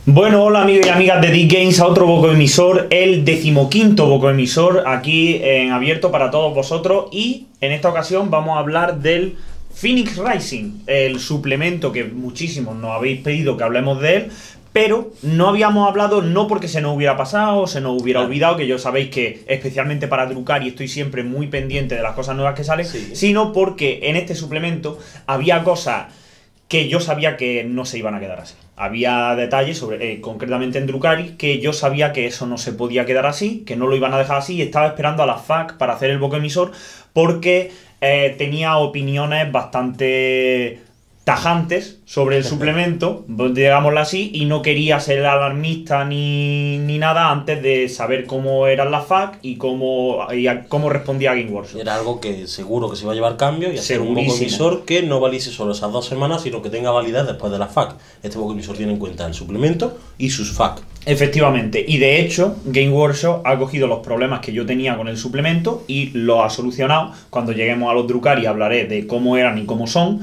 Bueno, hola amigos y amigas de D-Games, a otro Boco Emisor, el 15º Boco Emisor, aquí en abierto para todos vosotros. Y en esta ocasión vamos a hablar del Phoenix Rising, el suplemento que muchísimos nos habéis pedido que hablemos de él, pero no habíamos hablado, no porque se nos hubiera pasado, se nos hubiera olvidado, que yo sabéis que especialmente para Drukhari estoy siempre muy pendiente de las cosas nuevas que salen, sino porque en este suplemento había cosas que yo sabía que no se iban a quedar así. Había detalles, sobre, concretamente en Drukhari, que yo sabía que eso no se podía quedar así, que no lo iban a dejar así, y estaba esperando a la FAQ para hacer el Boco Emisor, porque tenía opiniones bastante tajantes sobre el suplemento, digámoslo así, y no quería ser alarmista ni nada antes de saber cómo eran las FAQ y cómo respondía Game Workshop. Era algo que seguro que se iba a llevar cambio y hacer un Boco Emisor que no valiese solo esas 2 semanas, sino que tenga validez después de la FAQ. Este Boco Emisor tiene en cuenta el suplemento y sus FAQ. Efectivamente, y de hecho Game Workshop ha cogido los problemas que yo tenía con el suplemento y los ha solucionado. Cuando lleguemos a los Drukhari hablaré de cómo eran y cómo son,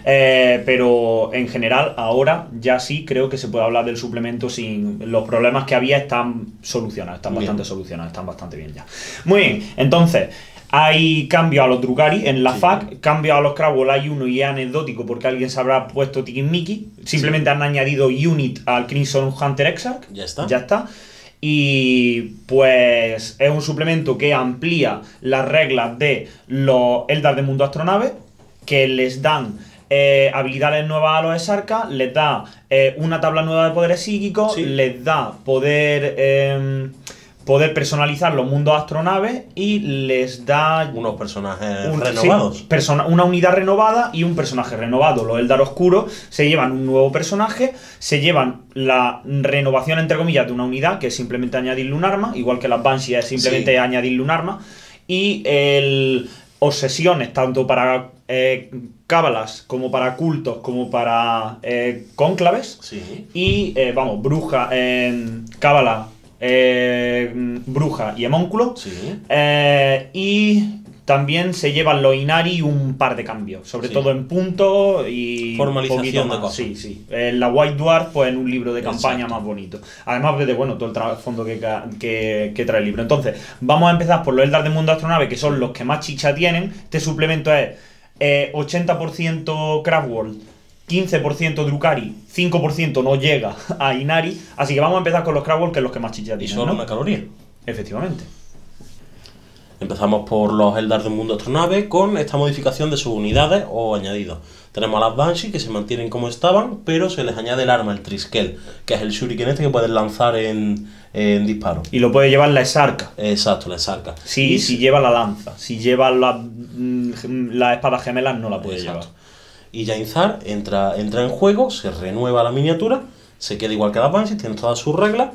pero en general ahora ya sí creo que se puede hablar del suplemento sin los problemas que había. Están solucionados, están bastante solucionados, están bastante bien ya. Muy bien, entonces hay cambio a los Drukhari en la FAQ, cambio a los Craftworld hay uno y es anecdótico porque alguien se habrá puesto tiquismiqui. Simplemente han añadido Unit al Crimson Hunter Exarch. Ya está. Ya está. Y pues es un suplemento que amplía las reglas de los Eldar de Mundo Astronave, que les dan habilidades nuevas a los Exarcas, les da una tabla nueva de poderes psíquicos, les da poder personalizar los mundos astronaves y les da unos personajes renovados. Una unidad renovada y un personaje renovado. Los Eldar Oscuros se llevan un nuevo personaje, se llevan la renovación entre comillas de una unidad, que es simplemente añadirle un arma, igual que las Banshees es simplemente añadirle un arma, y obsesiones tanto para cábalas como para cultos como para cónclaves. Y vamos, bruja, cábala, bruja y homúnculo. Y también se llevan los Inari un par de cambios, sobre todo en puntos y formalización de cosas. La White Dwarf, pues en un libro de campaña más bonito. Además de todo el trasfondo que trae el libro. Entonces, vamos a empezar por los Eldar de Mundo Astronave, que son los que más chicha tienen. Este suplemento es 80% Craftworld, 15% Drukhari, 5% no llega a Inari. Así que vamos a empezar con los Craftworld, que es los que más chicha tienen. Y solo una caloría. Efectivamente. Empezamos por los Eldar del Mundo Astronave con esta modificación de sus unidades o añadidos. Tenemos a las Banshee, que se mantienen como estaban, pero se les añade el arma, el Triskel, que es el shuriken este que puedes lanzar en disparo. Y lo puede llevar la Exarca. Exacto, la Exarca. Sí, si lleva la lanza. Si lleva las espadas gemelas no la puede llevar. Y Jainzar entra en juego, se renueva la miniatura, se queda igual que las Banshee, tiene todas sus reglas.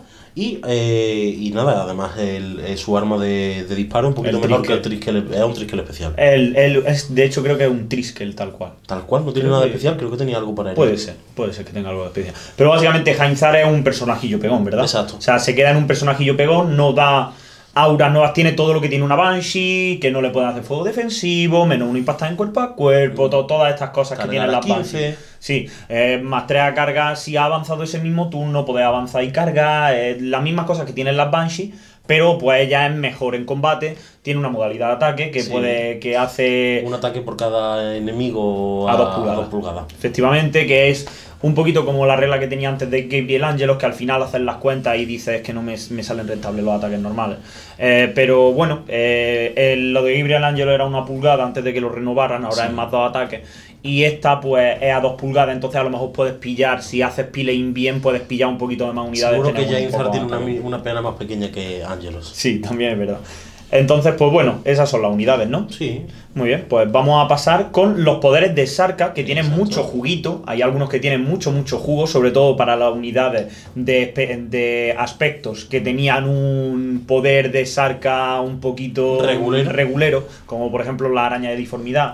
Y nada, además su arma de disparo un poquito mejor que el Triskel, es un Triskel especial. De hecho creo que es un Triskel tal cual. Tal cual, no tiene nada de especial, creo que tenía algo para él. Puede ser que tenga algo de especial. Pero básicamente Jainzar es un personajillo pegón, ¿verdad? Exacto. O sea, se queda en un personajillo pegón, no da auras nuevas, tiene todo lo que tiene una Banshee, que no le pueden hacer fuego defensivo, menos uno impactado en cuerpo a cuerpo, todas estas cosas que tienen las Banshee. Sí, más 3 a carga, si ha avanzado ese mismo turno, podés avanzar y cargar, las mismas cosas que tienen las Banshee, pero pues ella es mejor en combate, tiene una modalidad de ataque que hace un ataque por cada enemigo a 2 pulgadas. Efectivamente, que es un poquito como la regla que tenía antes de Gabriel Angelos, que al final haces las cuentas y dices que no me salen rentables los ataques normales. Pero bueno, lo de Gabriel Angelos era 1 pulgada antes de que lo renovaran, ahora es más 2 ataques. Y esta pues es a 2 pulgadas, entonces a lo mejor puedes pillar, si haces piling bien, puedes pillar un poquito de más unidades. Seguro que Jainzar tiene una pena más pequeña que Angelos. Sí, también es verdad. Entonces, pues bueno, esas son las unidades, ¿no? Sí. Muy bien, pues vamos a pasar con los poderes de Exarca, que tienen mucho juguito. Hay algunos que tienen mucho jugo, sobre todo para las unidades de aspectos que tenían un poder de Exarca un poquito regulero, como por ejemplo la araña de diformidad.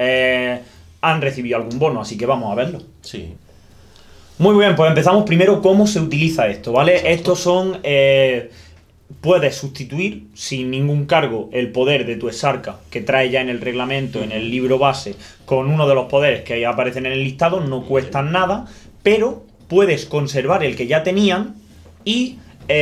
Han recibido algún bono, así que vamos a verlo. Sí. Muy bien, pues empezamos primero cómo se utiliza esto, ¿vale? Estos son... puedes sustituir sin ningún cargo el poder de tu Exarca que trae ya en el reglamento, en el libro base, con uno de los poderes que ahí aparecen en el listado, no cuestan nada, pero puedes conservar el que ya tenían y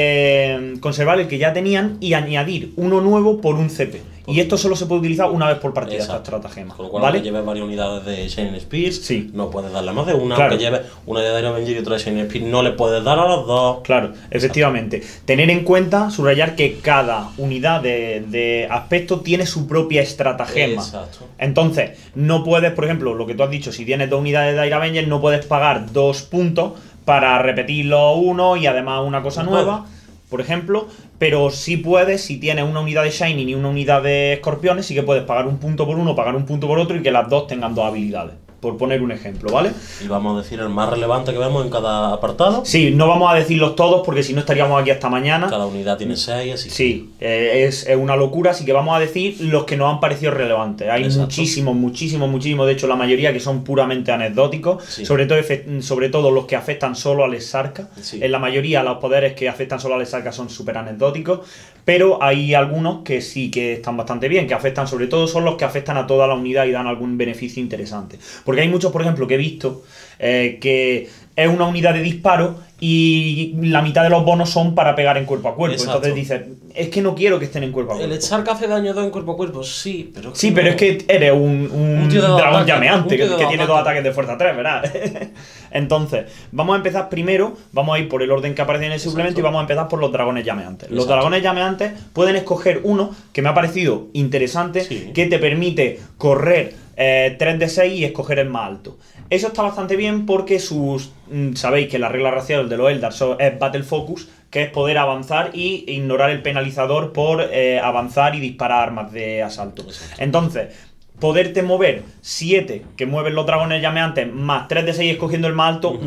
añadir uno nuevo por un CP. Y esto solo se puede utilizar una vez por partida, esta estratagema. Con lo cual, ¿vale? aunque lleves varias unidades de Shining Spears, sí, no puedes darle más de una. Claro. Aunque lleves una de Iron Avenger y otra de Shining Spears, no le puedes dar a los dos. Claro, efectivamente. Tener en cuenta, subrayar que cada unidad de aspecto tiene su propia estratagema. Exacto. Entonces, no puedes, por ejemplo, lo que tú has dicho, si tienes 2 unidades de Iron Avenger, no puedes pagar 2 puntos para repetirlo uno y además una cosa nueva, por ejemplo, pero sí puedes, si tienes una unidad de Shining y una unidad de Escorpiones, sí que puedes pagar un punto por uno, pagar un punto por otro y que las dos tengan 2 habilidades, por poner un ejemplo, ¿vale? Y vamos a decir el más relevante que vemos en cada apartado. Sí, no vamos a decirlos todos porque si no estaríamos aquí hasta mañana. Cada unidad tiene 6, así que... Sí, es una locura, así que vamos a decir los que nos han parecido relevantes. Hay muchísimos, de hecho la mayoría que son puramente anecdóticos, Sí. sobre todo los que afectan solo al Exarca. Sí. En la mayoría los poderes que afectan solo al Exarca son súper anecdóticos, pero hay algunos que sí que están bastante bien, que afectan, sobre todo son los que afectan a toda la unidad y dan algún beneficio interesante. Porque hay muchos, por ejemplo, que he visto que es una unidad de disparo y la mitad de los bonos son para pegar en cuerpo a cuerpo. Exacto. Entonces dices, es que no quiero que estén en cuerpo a ¿El cuerpo. Exarca hace daño 2 en cuerpo a cuerpo? Sí, pero... Sí, pero es que eres un tío de dos dragón ataques, llameante un tío de que dos tiene ataques. 2 ataques de fuerza 3, ¿verdad? Entonces, vamos a empezar primero, vamos a ir por el orden que aparece en el suplemento. Exacto. Y vamos a empezar por los dragones llameantes. Los Exacto. dragones llameantes pueden escoger uno que me ha parecido interesante, Sí. que te permite correr 3 de 6 y escoger el más alto. Eso está bastante bien porque sabéis que la regla racial de los Eldar es Battle Focus, que es poder avanzar y ignorar el penalizador por avanzar y disparar armas de asalto. Exacto. Entonces, poderte mover 7, que mueven los dragones llameantes, más 3 de 6 escogiendo el más alto,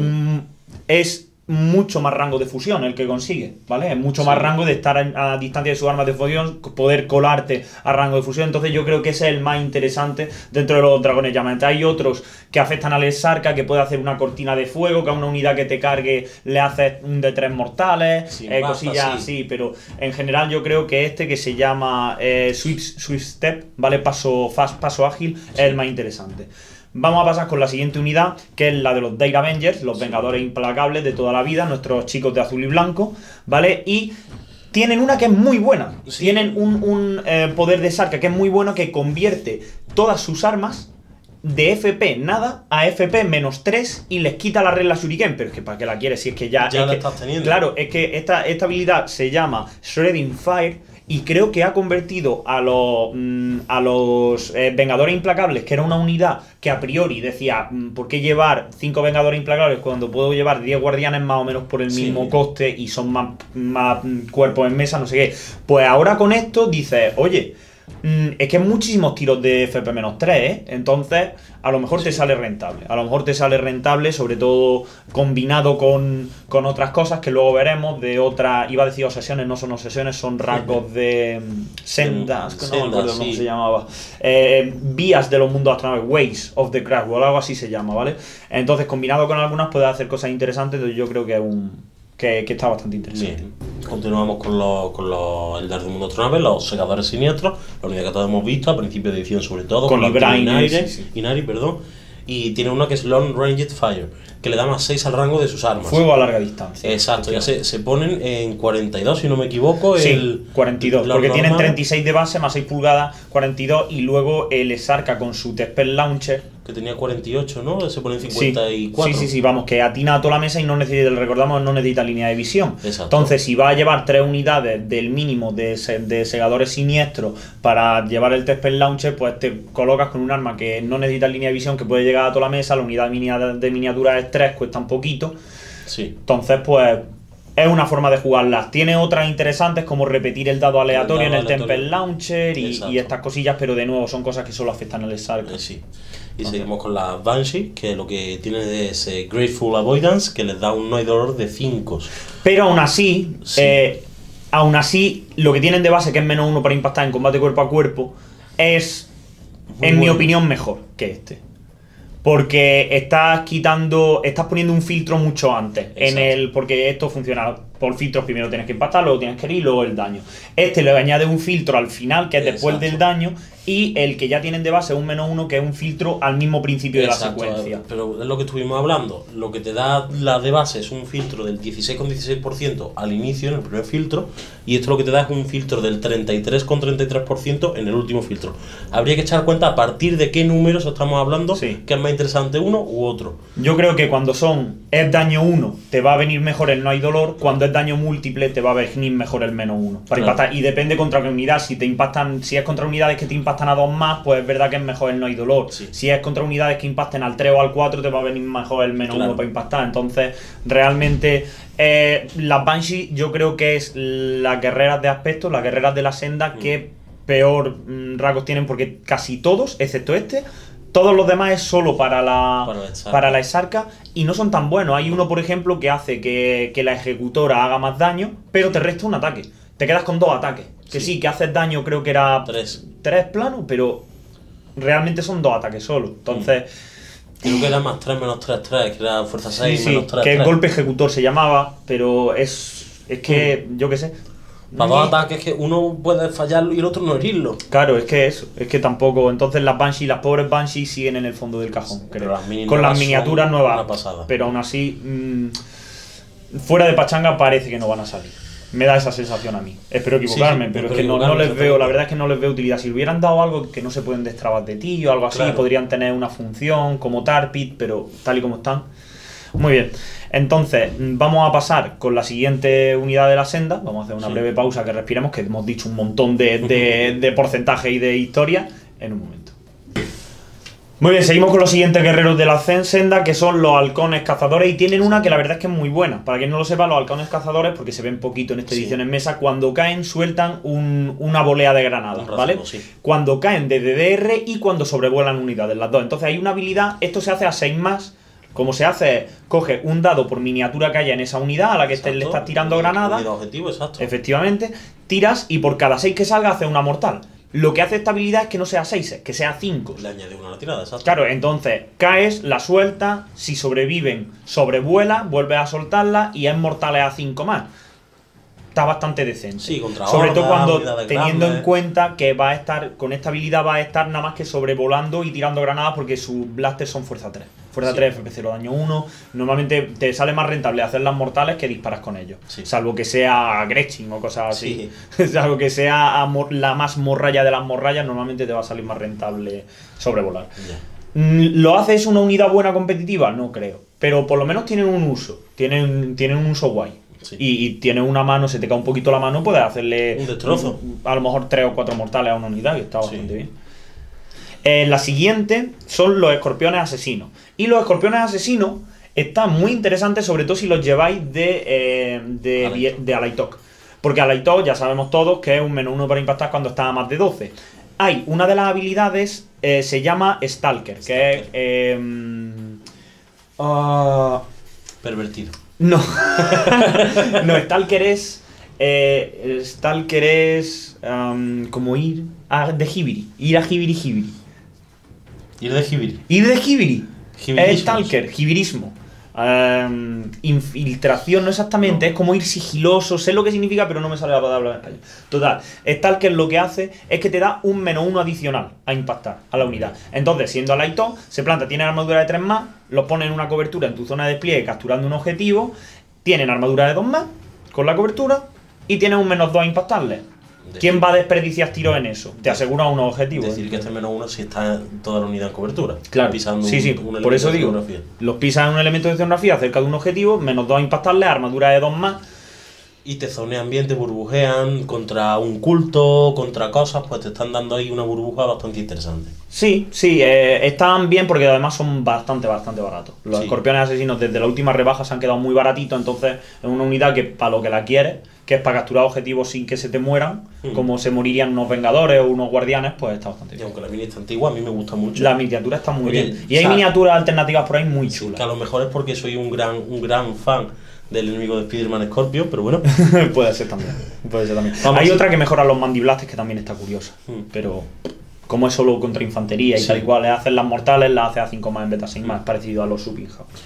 es mucho más rango de fusión el que consigue, ¿vale? Es mucho más rango de estar a distancia de sus armas de fusión, poder colarte a rango de fusión. Entonces yo creo que ese es el más interesante dentro de los dragones llameantes. Hay otros que afectan al Exarca, que puede hacer una cortina de fuego, que a una unidad que te cargue le hace un de 3 mortales, Sí, cosillas basta, así, pero en general yo creo que este que se llama Swift Step, ¿vale? Paso ágil, es el más interesante. Vamos a pasar con la siguiente unidad, que es la de los Dire Avengers, los Vengadores Implacables de toda la vida, nuestros chicos de azul y blanco, ¿vale? Y tienen una que es muy buena. Sí. Tienen un poder de Exarca que es muy bueno, que convierte todas sus armas de FP nada a FP menos 3 y les quita la regla Shuriken. Pero es que ¿para qué la quieres? Si es que ya Ya la que, estás teniendo. Claro, es que esta habilidad se llama Shredding Fire y creo que ha convertido a los Vengadores Implacables, que era una unidad que a priori decía, ¿por qué llevar 5 Vengadores Implacables cuando puedo llevar 10 Guardianes más o menos por el mismo Sí. coste y son más cuerpos en mesa, no sé qué? Pues ahora con esto dices, oye, es que muchísimos tiros de FP-3, ¿eh? Entonces, a lo mejor te sale rentable. A lo mejor te sale rentable, sobre todo combinado con otras cosas que luego veremos, de otras, iba a decir obsesiones, no son obsesiones, son rasgos de sendas, que no me acuerdo cómo se llamaba. Vías de los mundos astronautas, Ways of the Crash, o algo así se llama, ¿vale? Entonces, combinado con algunas, puedes hacer cosas interesantes, entonces yo creo que es que está bastante interesante. Bien. Continuamos con los Eldar del mundo astronave, los Segadores Siniestros, la unidad que todos hemos visto a principio de edición, sobre todo Con la Ibrahim, Inari, perdón. Y tiene una que es Long Ranged Fire, que le da más 6 al rango de sus armas. Fuego a larga distancia. Exacto, ya se ponen en 42, si no me equivoco. Sí, 42, porque tienen 36 de base más 6 pulgadas, 42, y luego el Exarca con su T-Spell Launcher. Que tenía 48, ¿no? Se pone en 54. Sí, vamos, que atina a toda la mesa y no necesita, recordamos, no necesita línea de visión. Exacto. Entonces, si va a llevar 3 unidades del mínimo de Segadores Siniestros para llevar el T-Spell Launcher, pues te colocas con un arma que no necesita línea de visión, que puede llegar a toda la mesa, la unidad de miniatura es 3, cuesta un poquito. Sí. Entonces, pues es una forma de jugarlas. Tiene otras interesantes como repetir el dado aleatorio en el T-Spell Launcher y estas cosillas, pero de nuevo son cosas que solo afectan al Exarca. Sí. Y seguimos con la Banshee, que lo que tiene es Grateful Avoidance, que les da un no hay dolor de 5. Pero aún así, Sí. lo que tienen de base, que es menos 1 para impactar en combate cuerpo a cuerpo, es, Muy en mi bueno. opinión, mejor que este. Porque estás poniendo un filtro mucho antes. Porque esto funciona por filtros, primero tienes que impactar, luego tienes que herir y luego el daño. Este le añade un filtro al final, que es después Exacto. del daño, y el que ya tienen de base es un -1, que es un filtro al mismo principio de la Exacto, secuencia. pero es lo que estuvimos hablando. Lo que te da la de base es un filtro del 16,16% al inicio, en el primer filtro, y esto lo que te da es un filtro del 33,33% en el último filtro. Habría que echar cuenta a partir de qué números estamos hablando, Sí. que es más interesante uno u otro. Yo creo que cuando es daño 1, te va a venir mejor el no hay dolor. Cuando es daño múltiple, te va a venir mejor el -1. Para Claro. impactar. Y depende contra qué unidad. Si es contra unidades que te impactan a 2 más, pues es verdad que es mejor el no hay dolor. Sí. Si es contra unidades que impacten al 3 o al 4, te va a venir mejor el -1 Claro. para impactar. Entonces, realmente, las Banshee yo creo que es las guerreras de aspecto, las guerreras de la senda que peor rasgos tienen, porque casi todos, excepto todos los demás es solo para la exarca y no son tan buenos. Hay uno, por ejemplo, que hace que la ejecutora haga más daño, pero te resta un ataque. Te quedas con 2 ataques. Que sí, que haces daño, creo que era 3 planos, pero realmente son 2 ataques solo. Entonces, Creo que era más 3 menos 3, 3, que era fuerza 6 sí, menos 3, que 3. golpe ejecutor se llamaba, pero es que, yo qué sé. Para 2 ataques que uno puede fallarlo y el otro no herirlo. Claro, es que tampoco. Entonces las Banshee, las pobres Banshee siguen en el fondo del cajón, creo. Las mini Con las nuevas miniaturas son nuevas. una pasada. Pero aún así, fuera de pachanga parece que no van a salir. Me da esa sensación a mí. Espero equivocarme, Sí, pero es espero que no equivocarme, les veo, la verdad es que no les veo utilidad. Si hubieran dado algo que no se pueden destrabar de ti o algo así, Claro. podrían tener una función como Tarpit, pero tal y como están. Muy bien. Entonces, vamos a pasar con la siguiente unidad de la senda. Vamos a hacer una breve pausa, que respiremos, que hemos dicho un montón de porcentaje y de historia en un momento. Muy bien, seguimos con los siguientes guerreros de la senda, que son los halcones cazadores, y tienen una que la verdad es que es muy buena. Para quien no lo sepa, los halcones cazadores, porque se ven poquito en esta edición en mesa, cuando caen sueltan una volea de granadas, ¿vale? racimo, sí. Cuando caen de DDR y cuando sobrevuelan unidades, las dos. Entonces hay una habilidad, esto se hace a 6 más. Como se hace es, coge un dado por miniatura que haya en esa unidad a la que le estás tirando granadas. Unidad objetivo, exacto. Efectivamente, tiras y por cada 6 que salga hace una mortal. Lo que hace esta habilidad es que no sea 6, que sea 5. Le añade una a la tirada, exacto. Claro, entonces caes, la sueltas, si sobreviven, sobrevuela, vuelves a soltarla y es mortales a 5 más. Está bastante decente. Sí, contra sobre todo hordas, cuando unidades teniendo grandes. en cuenta que va a estar, con esta habilidad va a estar nada más que sobrevolando y tirando granadas, porque sus blasters son fuerza 3. Fuerza 3, FP0, daño 1. Normalmente te sale más rentable hacer las mortales que disparas con ellos. Sí. Salvo que sea Gretchen o cosas así. Sí. Salvo que sea la más morralla de las morrallas, normalmente te va a salir más rentable sobrevolar. Ya. ¿Lo haces una unidad buena competitiva? No creo. Pero por lo menos tienen un uso. Tienen un uso guay. Sí. Y tienes una mano, se te cae un poquito la mano, puedes hacerle Un destrozo. a lo mejor 3 o 4 mortales a una unidad, que está bastante Sí. bien. La siguiente son los escorpiones asesinos. Y los escorpiones asesinos están muy interesantes, sobre todo si los lleváis de Alaitok. Porque Alaitok ya sabemos todos que es un -1 para impactar cuando está a más de 12. Hay una de las habilidades, se llama Stalker, que es... Pervertido. no. No, Stalker es... Stalker es... como ir de Hibiri. Ir a Hibiri. Ir de Hibiri. Ir de Hibiri. Hibirismos. Es Stalker, Hibirismo. Infiltración, no exactamente, es como ir sigiloso, sé lo que significa, pero no me sale la palabra en español. Total, Stalker lo que hace es que te da un -1 adicional a impactar a la unidad. Entonces, siendo Alaito, se planta, tiene armadura de 3 más, lo pone en una cobertura en tu zona de despliegue capturando un objetivo, tienen armadura de 2 más con la cobertura y tienes un -2 a impactarle. ¿Quién va a desperdiciar tiros en eso? Te asegura unos objetivos. Decir que este -1 si está toda la unidad en cobertura. Claro, Pisando sí, un por eso elemento de digo, geografía. los pisas en un elemento de escenografía cerca de un objetivo, -2 a impactarle, armadura de 2 más. Y te zonean bien, te burbujean contra un culto, contra cosas, pues te están dando ahí una burbuja bastante interesante. Sí, están bien porque además son bastante baratos. Los Sí. escorpiones asesinos desde la última rebaja se han quedado muy baratitos, entonces es una unidad que para lo que la quieres, que es para capturar objetivos sin que se te mueran, como se morirían unos vengadores o unos guardianes, pues está bastante Y bien. aunque la mini está antigua, a mí me gusta mucho. La miniatura está muy Oye, bien. Y hay o sea, miniaturas alternativas por ahí muy Que a chulas. lo mejor es porque soy un gran fan del enemigo de Spider-Man Scorpio, pero bueno. Puede ser también. Vamos, Hay sí. otra que mejora los mandiblastes que también está curiosa. Pero como es solo contra infantería y Sí. tal y cual, le hacen las mortales, las hace a 5 más en vez de a 6 más, parecido a los Subinhouse.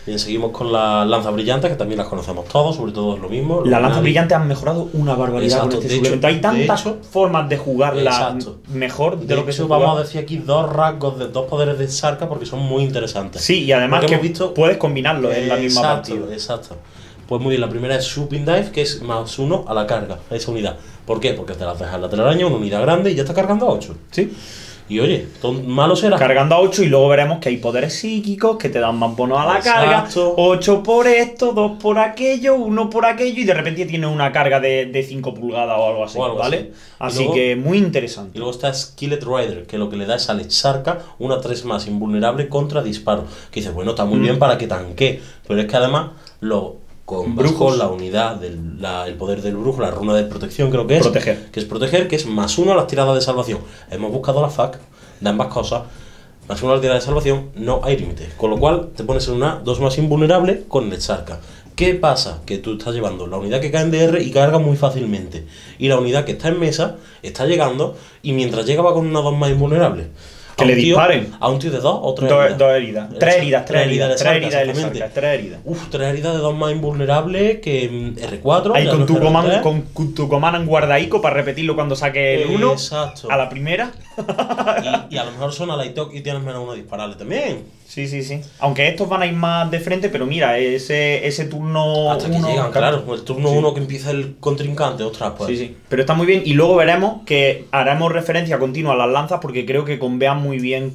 Bien, seguimos con las lanzas brillantes, que también las conocemos todos, sobre todo es lo mismo. Las lanzas brillantes han mejorado una barbaridad con este suplemento. Hay tantas formas de jugarla mejor de lo que se juega. Vamos a decir aquí dos rasgos, dos poderes de Sarkha, porque son muy interesantes. Sí, y además que puedes combinarlo en la misma partida. Exacto. Pues muy bien, la primera es Swooping Dive, que es +1 a la carga, a esa unidad. ¿Por qué? Porque te las dejas la telaraña, una unidad grande y ya está cargando a 8. Sí. Y oye, malo será. Cargando a 8 y luego veremos que hay poderes psíquicos que te dan más bonos a la carga. 8 por esto, 2 por aquello, 1 por aquello y de repente tiene una carga de 5 pulgadas o algo así, ¿vale? Así luego, que muy interesante. Y luego está Skillet Rider, que lo que le da es a Lecharka una 3 más invulnerable contra disparo. Que dices, bueno, está muy bien para que tanquee, pero es que además con la unidad el poder del brujo, la runa de protección creo que es. Proteger, que es +1 a las tiradas de salvación. Hemos buscado la FAQ de ambas cosas. +1 a la tirada de salvación, no hay límite. Con lo cual te pones en una 2 más invulnerable con Lecharka. ¿Qué pasa? Que tú estás llevando la unidad que cae en DR y carga muy fácilmente. Y la unidad que está en mesa está llegando y mientras llega va con una 2 más invulnerable. Que le disparen. A un tío de 2 o 3 heridas. 2 heridas. 3 heridas. 3 heridas. 3 heridas. 3 heridas de 2 más invulnerable que R4. Ahí con tu comando guardaico para repetirlo cuando saque el 1. A la primera. y a lo mejor son a la ITOC y tienes menos 1 disparable también. Sí. Aunque estos van a ir más de frente, pero mira, ese turno. Hasta que llegan, claro. El turno 1 que empieza el contrincante, ostras, pues. Sí. Pero está muy bien. Y luego veremos que haremos referencia continua a las lanzas porque creo que convean muy bien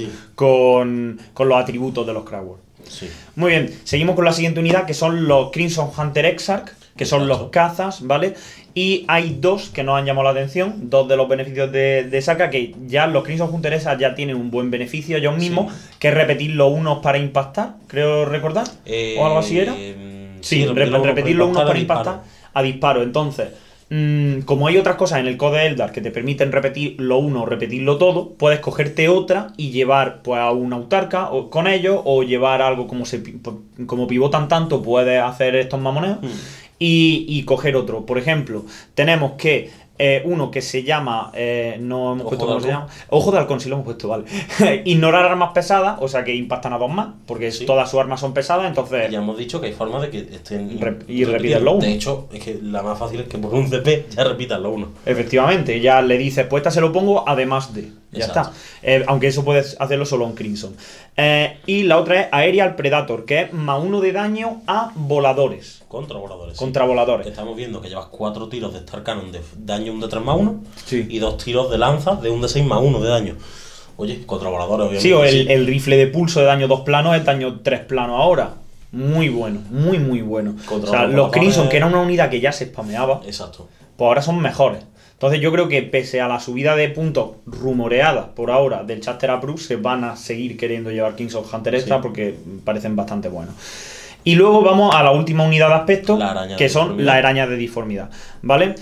con los atributos de los Crowdwork. Sí. Muy bien, seguimos con la siguiente unidad que son los Crimson Hunter Exarch, que son los cazas, ¿vale? Y hay dos que nos han llamado la atención, dos de los beneficios de Sarkha, que ya los Crimson Hunter Exarch ya tienen un buen beneficio ellos mismos, que es repetir los unos para impactar, creo recordar, o algo así era. Sí, repetir los unos para impactar a disparo. Entonces, como hay otras cosas en el Code Eldar que te permiten repetir lo uno o repetirlo todo, puedes cogerte otra y llevar pues a una autarca con ellos, o llevar algo como pivotan tanto, puedes hacer estos mamoneos y coger otro. Por ejemplo, tenemos que uno que se llama, no hemos puesto cómo se llama, Ojo de Halcón, sí lo hemos puesto, vale. Ignorar armas pesadas, o sea que impactan a 2 más, porque todas sus armas son pesadas, entonces. Ya hemos dicho que hay formas de que estén. Y repitas lo 1. De hecho, es que la más fácil es que por un CP ya repitas lo 1. Efectivamente, ya le dices, pues esta se lo pongo además de. Ya está. Aunque eso puedes hacerlo solo en Crimson. Y la otra es Aerial Predator, que es +1 de daño a voladores. Contra voladores. Que estamos viendo que llevas 4 tiros de Star Cannon de daño un D3 +1 sí. Y 2 tiros de lanza de un D6 +1 de daño. Oye, contra voladores, obviamente. Sí, o el rifle de pulso de daño 2 planos es daño 3 planos ahora. Muy bueno, muy bueno. O sea, los Crimson, que era una unidad que ya se spameaba, exacto, pues ahora son mejores. Entonces yo creo que pese a la subida de puntos rumoreada por ahora del Chapter Approved, se van a seguir queriendo llevar Crimson Hunter Extra porque parecen bastante buenos. Y luego vamos a la última unidad de aspecto, que son las arañas de disformidad, ¿vale?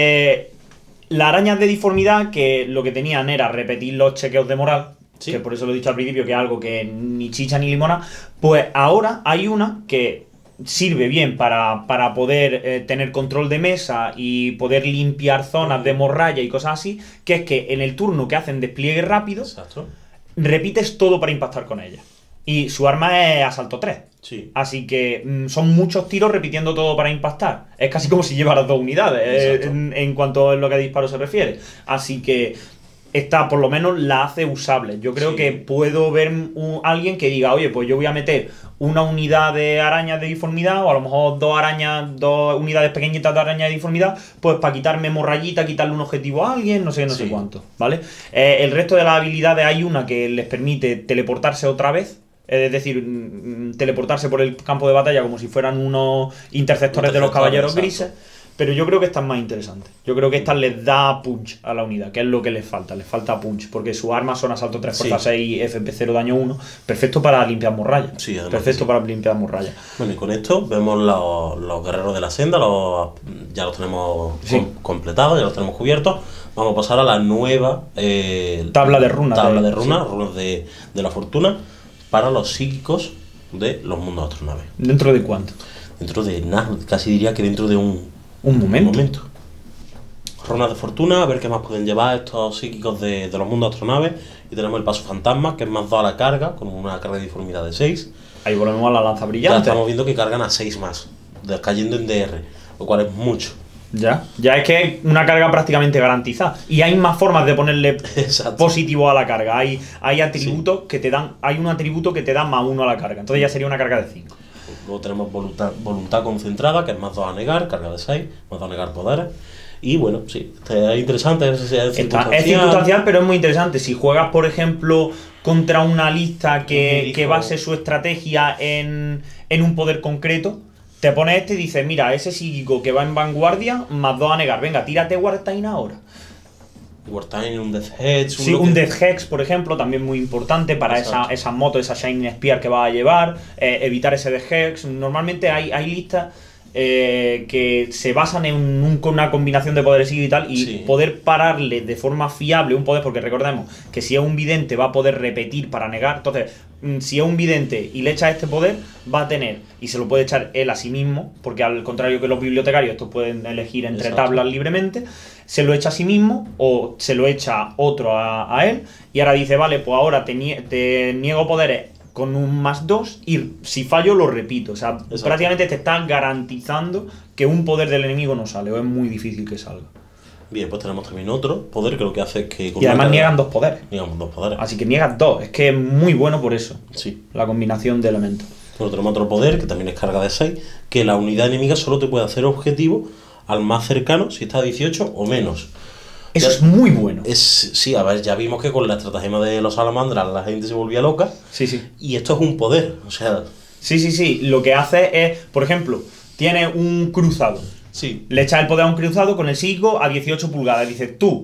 Las arañas de disformidad, que lo que tenían era repetir los chequeos de moral, que por eso lo he dicho al principio, que es algo que ni chicha ni limona, pues ahora hay una que sirve bien para poder tener control de mesa y poder limpiar zonas de morralla y cosas así, que es que en el turno que hacen despliegue rápido, repites todo para impactar con ella. Y su arma es asalto 3. Sí. Así que son muchos tiros repitiendo todo para impactar. Es casi como si llevaras 2 unidades en cuanto a lo que a disparo se refiere. Así que esta por lo menos la hace usable. Yo creo que puedo ver alguien que diga, oye, pues yo voy a meter una unidad de arañas de disformidad, o a lo mejor 2 unidades pequeñitas de arañas de disformidad, pues para quitarme morrayita, quitarle un objetivo a alguien, no sé cuánto, ¿vale? El resto de las habilidades hay una que les permite teleportarse otra vez. Es decir, teleportarse por el campo de batalla como si fueran unos interceptores de los caballeros grises. Pero yo creo que esta es más interesante. Yo creo que esta les da punch a la unidad, que es lo que les falta. Les falta punch, porque sus armas son asalto 3, fuerza 6, FP0, daño 1. Perfecto para limpiar morralla. Sí, perfecto para limpiar morralla. Bueno, y con esto vemos los guerreros de la senda. Ya los tenemos completados, ya los tenemos cubiertos. Vamos a pasar a la nueva tabla de runas. Runas de la fortuna para los psíquicos de los mundos astronaves. ¿Dentro de cuánto? Dentro de nada, casi diría que dentro de un momento. Runas de fortuna, a ver qué más pueden llevar estos psíquicos de los mundos astronaves. Y tenemos el paso fantasma, que es +2 a la carga, con una carga de disformidad de 6. Ahí volvemos a la lanza Ya brillante. estamos viendo que cargan a 6 más, cayendo en DR, lo cual es mucho. Ya es que es una carga prácticamente garantizada. Y hay más formas de ponerle Exacto. positivo a la carga. Hay atributos que te dan. Hay un atributo que te da +1 a la carga. Entonces ya sería una carga de 5. Luego tenemos voluntad concentrada, que es +2 a negar, carga de 6, +2 a negar poderes. Y bueno, sí, es interesante, es circunstancial, pero es muy interesante. Si juegas, por ejemplo, contra una lista que base su estrategia en un poder concreto, te pones este y dices, mira, ese psíquico que va en vanguardia, +2 a negar. Venga, tírate Wartime ahora. Wartime, un Death Hex. Sí, un Death Hex, por ejemplo, también muy importante para esas motos, esa Shining Spear que vas a llevar. Evitar ese Death Hex. Normalmente hay listas que se basan en una combinación de poderes y tal, y poder pararle de forma fiable un poder, porque recordemos que si es un vidente va a poder repetir para negar. Entonces, si es un vidente y le echa este poder, va a tener, y se lo puede echar él a sí mismo, porque al contrario que los bibliotecarios, estos pueden elegir entre tablas libremente, se lo echa a sí mismo o se lo echa otro a él, y ahora dice, vale, pues ahora te niego poderes con un +2 y si fallo lo repito. O sea, prácticamente te están garantizando que un poder del enemigo no sale, o es muy difícil que salga. Bien, pues tenemos también otro poder que lo que hace es que... Y además niegan 2 poderes. Niegan 2 poderes. Así que niegas 2, es que es muy bueno por eso. Sí. La combinación de elementos. Bueno, tenemos otro poder que también es carga de 6, que la unidad enemiga solo te puede hacer objetivo al más cercano si está a 18 o menos. Eso es muy bueno. Sí, a ver, ya vimos que con la estratagema de los salamandras la gente se volvía loca. Sí. Y esto es un poder, o sea... Sí. Lo que hace es, por ejemplo, tiene un cruzado. Sí. Le echa el poder a un cruzado con el psíquico a 18 pulgadas. Dice, tú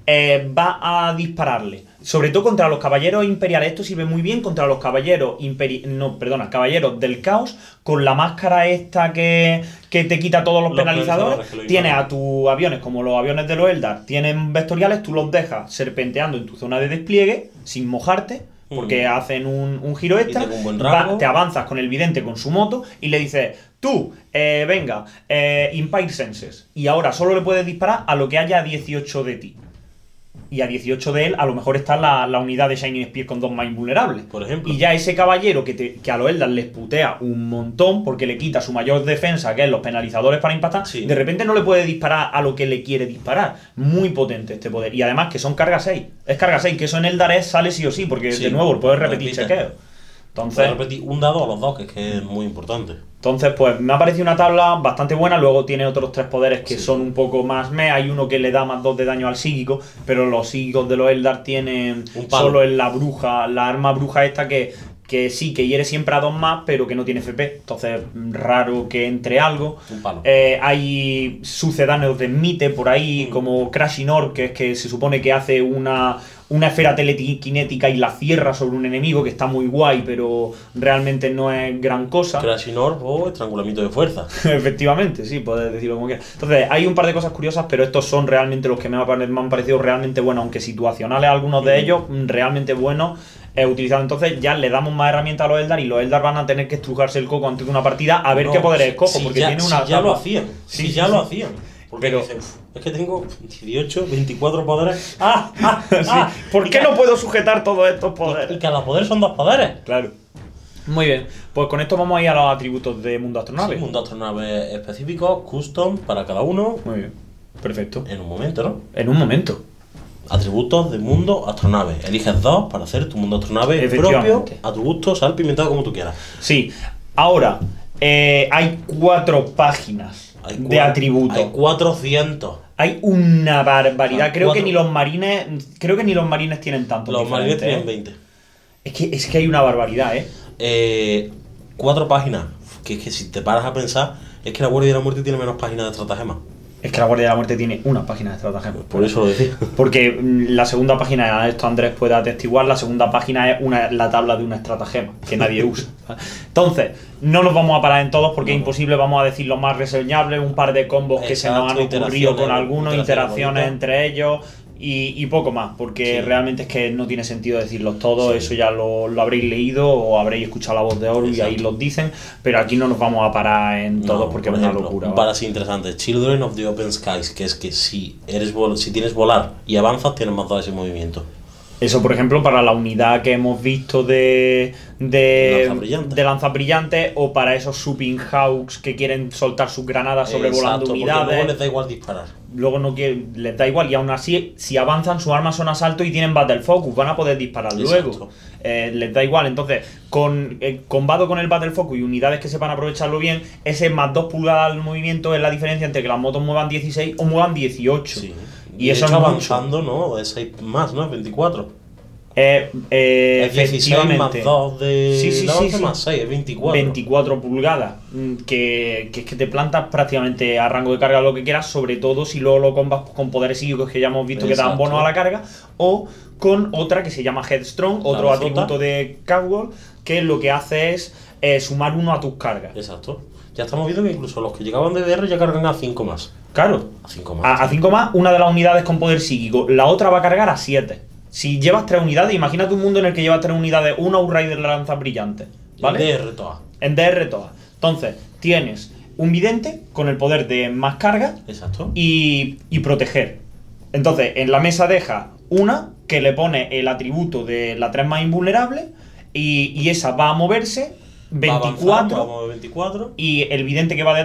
vas a dispararle. Sobre todo contra los caballeros imperiales. Esto sirve muy bien contra los caballeros caballeros del caos, con la máscara esta que te quita todos los penalizadores. Tienes a tus aviones, como los aviones de los Eldar, tienen vectoriales, tú los dejas serpenteando en tu zona de despliegue, sin mojarte, porque hacen un giro extra. Te avanzas con el vidente con su moto y le dices, tú, venga, Impire Senses. Y ahora solo le puedes disparar a lo que haya a 18 de ti. Y a 18 de él, a lo mejor está la unidad de Shining Spear con 2 más invulnerables. Por ejemplo. Y ya ese caballero que a los Eldar les putea un montón porque le quita su mayor defensa, que es los penalizadores para impactar, de repente no le puede disparar a lo que le quiere disparar. Muy potente este poder. Y además que son carga 6. Es carga 6, que eso en Eldar sale sí o sí, porque de nuevo puedes repetir chequeo. Entonces, puedes repetir un dado a los dos, que es muy importante. Entonces, pues me ha parecido una tabla bastante buena. Luego tiene otros 3 poderes que son un poco más hay uno que le da +2 de daño al psíquico, pero los psíquicos de los Eldar tienen solo en la bruja, la arma bruja esta que sí, que hiere siempre a 2 más, pero que no tiene FP. Entonces, raro que entre algo. Un palo. Hay sucedáneos de Mite por ahí, como Crashing Orb, que es que se supone que hace una esfera telequinética y la cierra sobre un enemigo, que está muy guay, pero realmente no es gran cosa. Crashing Orb o estrangulamiento de fuerza. Efectivamente, sí, puedes decirlo como quieras. Entonces, hay un par de cosas curiosas, pero estos son realmente los que me han parecido realmente buenos, aunque situacionales algunos de ellos, realmente buenos utilizados. Entonces ya le damos más herramientas a los Eldar, y los Eldar van a tener que estrujarse el coco antes de una partida a ver qué poderes escojo, porque tiene una... ya lo hacían. Lo hacían. Porque pero dicen, es que tengo 18, 24 poderes. ¿Por qué no puedo sujetar todos estos poderes? Y cada poder son 2 poderes. Claro. Muy bien, pues con esto vamos a ir a los atributos de Mundo Astronave. Sí, Mundo Astronave específicos, custom para cada uno. Muy bien, perfecto. En un momento, ¿no? En un momento. Atributos de Mundo Astronave. Eliges 2 para hacer tu Mundo Astronave propio, a tu gusto, sal pimentado como tú quieras. Sí, ahora hay 4 páginas de atributos. Hay 400. Hay una barbaridad. Creo que ni los marines tienen tanto. Los marines tienen 20. Es que hay una barbaridad, 4 páginas. Que es que si te paras a pensar, es que la Guardia de la Muerte tiene menos páginas de estratagema. Es que la Guardia de la Muerte tiene una página de estratagema. Por eso lo decía. Porque la segunda página, esto Andrés puede atestiguar, la segunda página es la tabla de una estratagema, que nadie usa. Entonces, no nos vamos a parar en todos porque es imposible, vamos a decir lo más reseñable, un par de combos que se nos han ocurrido con algunos, interacciones entre ellos y poco más, porque realmente es que no tiene sentido decirlos todos, eso ya lo habréis leído o habréis escuchado la voz de Horus y ahí los dicen, pero aquí no nos vamos a parar en todos porque es una locura. Para así interesante, Children of the Open Skies, que es que si tienes volar y avanzas, tienes más 2 ese movimiento. Eso, por ejemplo, para la unidad que hemos visto de lanzas brillantes, o para esos Supping Hawks que quieren soltar sus granadas sobrevolando unidades. Luego les da igual disparar. Luego les da igual, y aún así, si avanzan, sus armas son asalto y tienen Battle Focus, van a poder disparar luego. Les da igual. Entonces, combado con el Battle Focus y unidades que sepan aprovecharlo bien, ese más 2 pulgadas al movimiento es la diferencia entre que las motos muevan 16 o muevan 18. Sí. Y eso hecho, es avanzando, ¿no? Es 6 más, ¿no? Es 24. Es 16 más 2 de sí. más 6, es 24. 24 pulgadas. Que es que te plantas prácticamente a rango de carga lo que quieras, sobre todo si luego lo combas con poderes psíquicos que ya hemos visto que dan bono a la carga, o con otra que se llama Headstrong, otro atributo de Catwall, que lo que hace es sumar 1 a tus cargas. Exacto. Ya estamos viendo que incluso los que llegaban de DR ya cargan a 5 más. Claro. A 5 más. A 5 más, una de las unidades con poder psíquico. La otra va a cargar a 7. Si llevas 3 unidades, imagínate un mundo en el que llevas 3 unidades, una Outrider de lanzas brillantes, ¿vale? En DR todas. En DR todas. Entonces, tienes un vidente con el poder de más carga. Exacto. Y proteger. Entonces, en la mesa deja una que le pone el atributo de la 3 más invulnerable, y esa va a moverse 24, y el vidente que va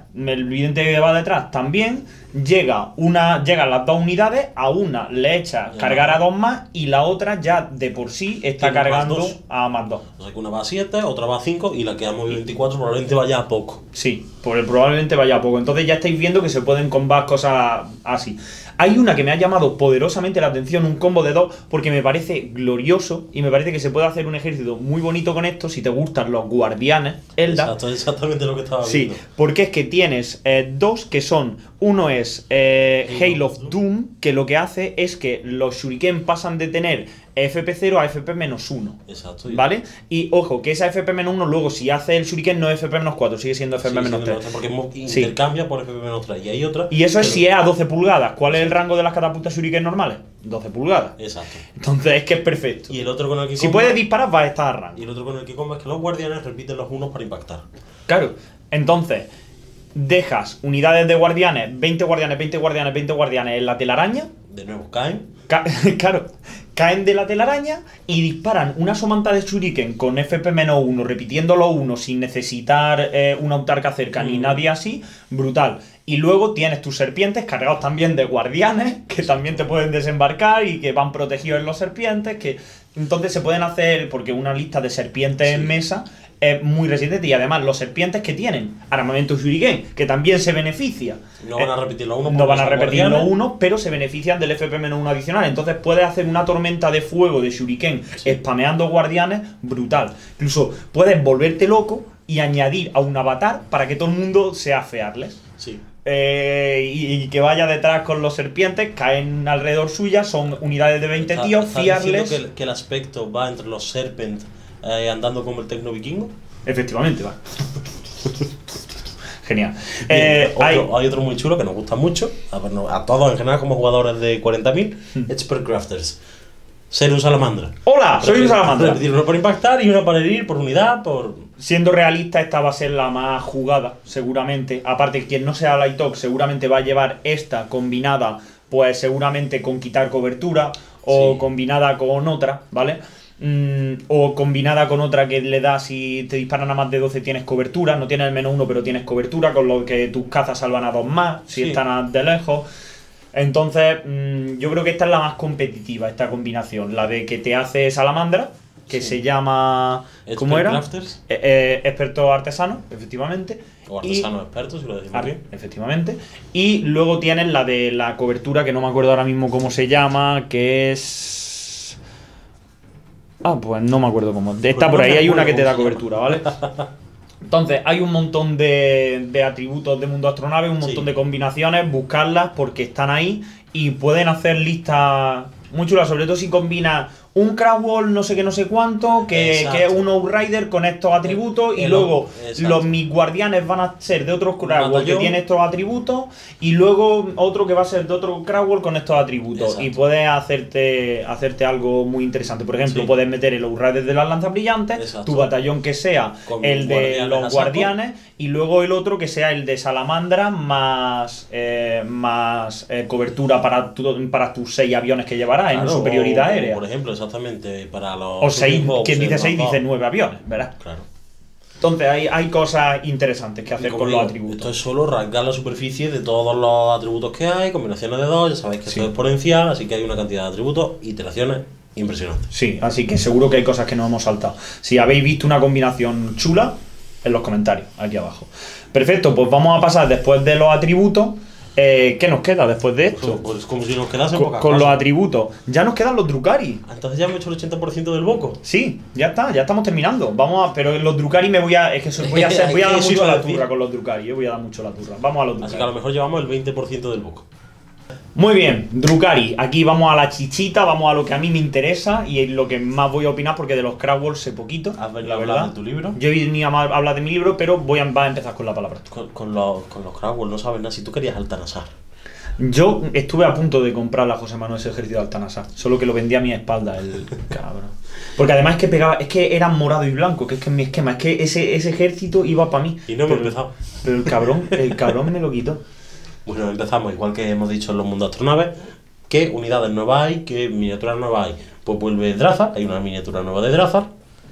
detrás también llegan las 2 unidades, a una le echa cargar a 2 más, y la otra ya de por sí está cargando a más 2. O sea que una va a 7, otra va a 5, y la que ha movido 24 probablemente vaya a poco. Sí, probablemente vaya a poco. Entonces ya estáis viendo que se pueden combar cosas así. Hay una que me ha llamado poderosamente la atención, un combo de 2, porque me parece glorioso y me parece que se puede hacer un ejército muy bonito con esto si te gustan los guardianes Eldar. Exacto, exactamente lo que estaba viendo. Sí, porque es que tienes 2 que son... Uno es Hail of Doom, que lo que hace es que los shuriken pasan de tener FP0 a FP-1. Exacto. ¿Vale? Y ojo, que esa FP-1 luego si hace el shuriken no es FP-4, sigue siendo FP-3. Porque intercambia por FP-3. Y hay otra... Y eso es si es a 12 pulgadas. ¿Cuál es el rango de las catapultas shuriken normales? 12 pulgadas. Exacto. Entonces es que es perfecto. Y el otro con el que si puedes disparar, va a estar a rango. Y el otro con el que comba es que los guardianes repiten los unos para impactar. Claro. Entonces... dejas unidades de guardianes, 20 guardianes, 20 guardianes, 20 guardianes en la telaraña. De nuevo caen. Claro, caen de la telaraña y disparan una somanta de shuriken con FP-1, repitiendo los 1 sin necesitar una autarca cerca ni nadie así. Brutal. Y luego tienes tus serpientes cargados también de guardianes, que también te pueden desembarcar y que van protegidos en los serpientes, que entonces se pueden hacer, porque una lista de serpientes en mesa es muy resistente, y además los serpientes que tienen armamento shuriken, que también se beneficia. No van a repetir los 1. No van a repetir los 1, pero se benefician del FP-1 adicional. Entonces puedes hacer una tormenta de fuego de shuriken spameando guardianes brutal. Incluso puedes volverte loco y añadir a un avatar para que todo el mundo sea fearles. Sí. Y que vaya detrás con los serpientes, caen alrededor suya, son unidades de 20 tíos, fiarles. Que el aspecto va entre los serpent andando como el tecno vikingo. Efectivamente, va. Genial. Hay otro muy chulo que nos gusta mucho, a todos en general como jugadores de 40.000, Expert Crafters. Ser un salamandra. ¡Hola! Soy un salamandra. Repetir uno por impactar y uno para herir, por unidad, Siendo realista, esta va a ser la más jugada, seguramente. Aparte, quien no sea Lightok seguramente va a llevar esta combinada, pues seguramente con quitar cobertura, o combinada con otra, ¿vale? O combinada con otra que le da, si te disparan a más de 12 tienes cobertura, no tienes el -1 pero tienes cobertura, con lo que tus cazas salvan a 2 más, si están de lejos. Entonces, yo creo que esta es la más competitiva, esta combinación, la de que te hace salamandra, que se llama... ¿Cómo era? Experto artesano, efectivamente. O artesano experto, si lo decimos bien. Efectivamente. Y luego tienes la de la cobertura, que no me acuerdo ahora mismo cómo se llama, que es... pues no me acuerdo cómo. Está por ahí, hay una que te da cobertura, ¿vale? Entonces, hay un montón de atributos de Mundo Astronave, un montón de combinaciones, buscarlas porque están ahí y pueden hacer listas muy chulas, sobre todo si combinas un Craftwall no sé qué, no sé cuánto, que es un Outrider con estos atributos, y luego mis guardianes van a ser de otros Craftwall que tiene estos atributos, y luego otro que va a ser de otro Craftwall con estos atributos. Exacto. Y puedes hacerte algo muy interesante. Por ejemplo, puedes meter el Outrider de las lanzas brillantes, Exacto. Tu batallón que sea con el de los guardianes, y luego el otro que sea el de salamandra más cobertura para tus 6 aviones que llevarás, claro, en superioridad aérea. Por ejemplo, exactamente, para los... O 6, quien dice 6 dice 9 aviones, ¿verdad? Claro. Entonces hay cosas interesantes que hacer con los atributos. Esto es solo rasgar la superficie de todos los atributos que hay, combinaciones de 2, ya sabéis que esto es exponencial, así que hay una cantidad de atributos, iteraciones impresionantes. Sí, así que seguro que hay cosas que no hemos saltado. Si habéis visto una combinación chula, en los comentarios, aquí abajo. Perfecto, pues vamos a pasar después de los atributos. ¿Qué nos queda después de esto? Pues como si nos quedasen con los atributos. Ya nos quedan los Drukhari. Entonces ya hemos hecho el 80% del boco. Sí, ya está, ya estamos terminando. Pero los Drukhari voy a dar mucho la turra con los Drukhari. Voy a dar mucho la turra. Vamos a los Drukhari. Así que a lo mejor llevamos el 20% del boco. Muy bien, Drukhari. Aquí vamos a la chichita, vamos a lo que a mí me interesa y lo que más voy a opinar, porque de los Craftwall sé poquito. ¿Has venido a hablar de tu libro? Yo venía a hablar de mi libro, pero va a empezar con la palabra. Con los Craftwall no sabes nada. Si tú querías Altanasar. Yo estuve a punto de comprar a José Manuel ese ejército de Altanasar, solo que lo vendía a mi espalda el cabrón. Porque además es que era morado y blanco, que es que mi esquema, es que ese ejército iba para mí. Y no hemos empezado. Pero el cabrón me lo quitó. Bueno, empezamos igual que hemos dicho en los mundos astronaves. ¿Qué unidades nuevas hay? ¿Qué miniaturas nuevas hay? Pues vuelve Drazar, hay una miniatura nueva de Drazar,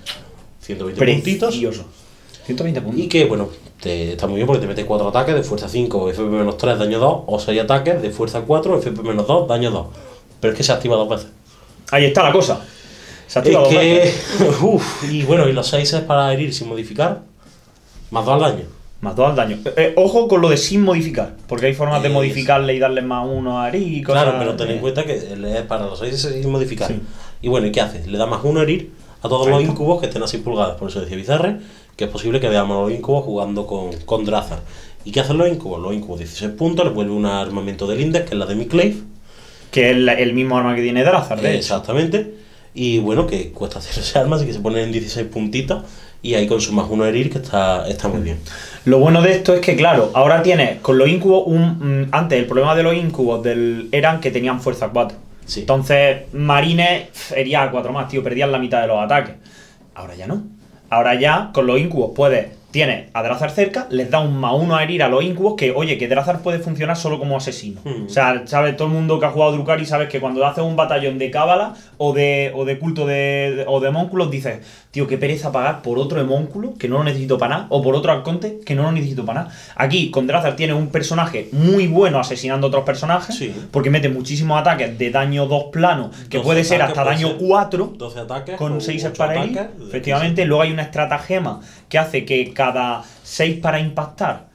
120 puntitos. 120 puntos. Y que, bueno, está muy bien porque te mete 4 ataques de fuerza 5, FP-3, daño 2, o 6 ataques de fuerza 4, FP-2, daño 2. Pero es que se activa 2 veces. Ahí está la cosa. Se activa 2 veces. Y bueno, y los 6 es para herir sin modificar, más 2 al daño. Más 2 al daño. Ojo con lo de sin modificar, porque hay formas de modificarle y darle más 1 a herir y cosas. Claro, pero ten en cuenta que es para los 6 es sin modificar. Sí. Y bueno, ¿y qué hace? Le da más 1 a herir a todos los incubos que estén a 6 pulgadas. Por eso decía Bizarre que es posible que veamos a los incubos jugando con Drazar. ¿Y qué hacen los incubos? Los incubos 16 puntos, les vuelve un armamento del Index, que es la de Miclave. Que es el mismo arma que tiene Drazar, de exactamente. Y bueno, que cuesta hacer ese arma, así que se ponen en 16 puntitos. Y ahí con su más 1 herir, que está muy bien. Lo bueno de esto es que, claro, ahora tienes con los incubos antes el problema de los incubos eran que tenían fuerza 4. Sí. Entonces, marines herían a 4 más, tío, perdían la mitad de los ataques. Ahora ya no. Ahora ya, con los incubos tienes a Drazar cerca, les da un más 1 a herir a los incubos, que oye, que Drazar puede funcionar solo como asesino. O sea, ¿sabes? Todo el mundo que ha jugado Drukhari sabes que cuando haces un batallón de cábala o de culto o de homúnculos, dices, tío, qué pereza pagar por otro homúnculo que no lo necesito para nada, o por otro arconte que no lo necesito para nada. Aquí, con Drazar tienes un personaje muy bueno asesinando a otros personajes, porque mete muchísimos ataques de daño 2 plano, que puede ser hasta daño 4, 12 ataques, con 6 para herir. Efectivamente, luego hay una estratagema que hace que cada 6 para impactar,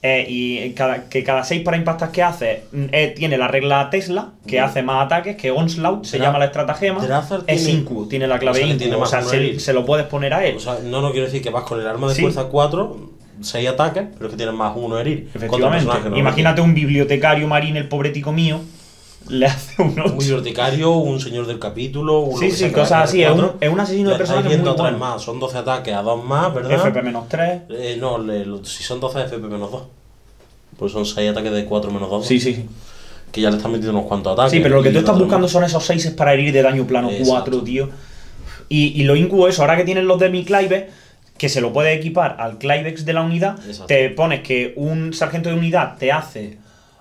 cada 6 para impactar que hace, tiene la regla Tesla, que hace más ataques, que Onslaught se llama la estratagema, es incubo, tiene la clave incubo, o sea, se lo puedes poner a él. O sea, no quiero decir que vas con el arma de fuerza 4, 6 ataques, pero es que tienes más 1 a herir. Efectivamente, imagínate un bibliotecario marín, el pobre tico mío, le hace un 8. Un bibliotecario, un señor del capítulo, sí, cosas así, es un asesino de personajes muy bueno. Más. Son 12 ataques a 2 más, ¿verdad? FP-3. No, si son 12 FP-2. Pues son 6 ataques de 4 menos 2. Sí. Que ya le están metiendo unos cuantos ataques. Sí, pero lo que tú estás buscando son esos 6 para herir de daño plano 4, tío. Y lo incubo eso, ahora que tienen los de Miclave, que se lo puedes equipar al Clivex de la unidad, te pones que un sargento de unidad te hace...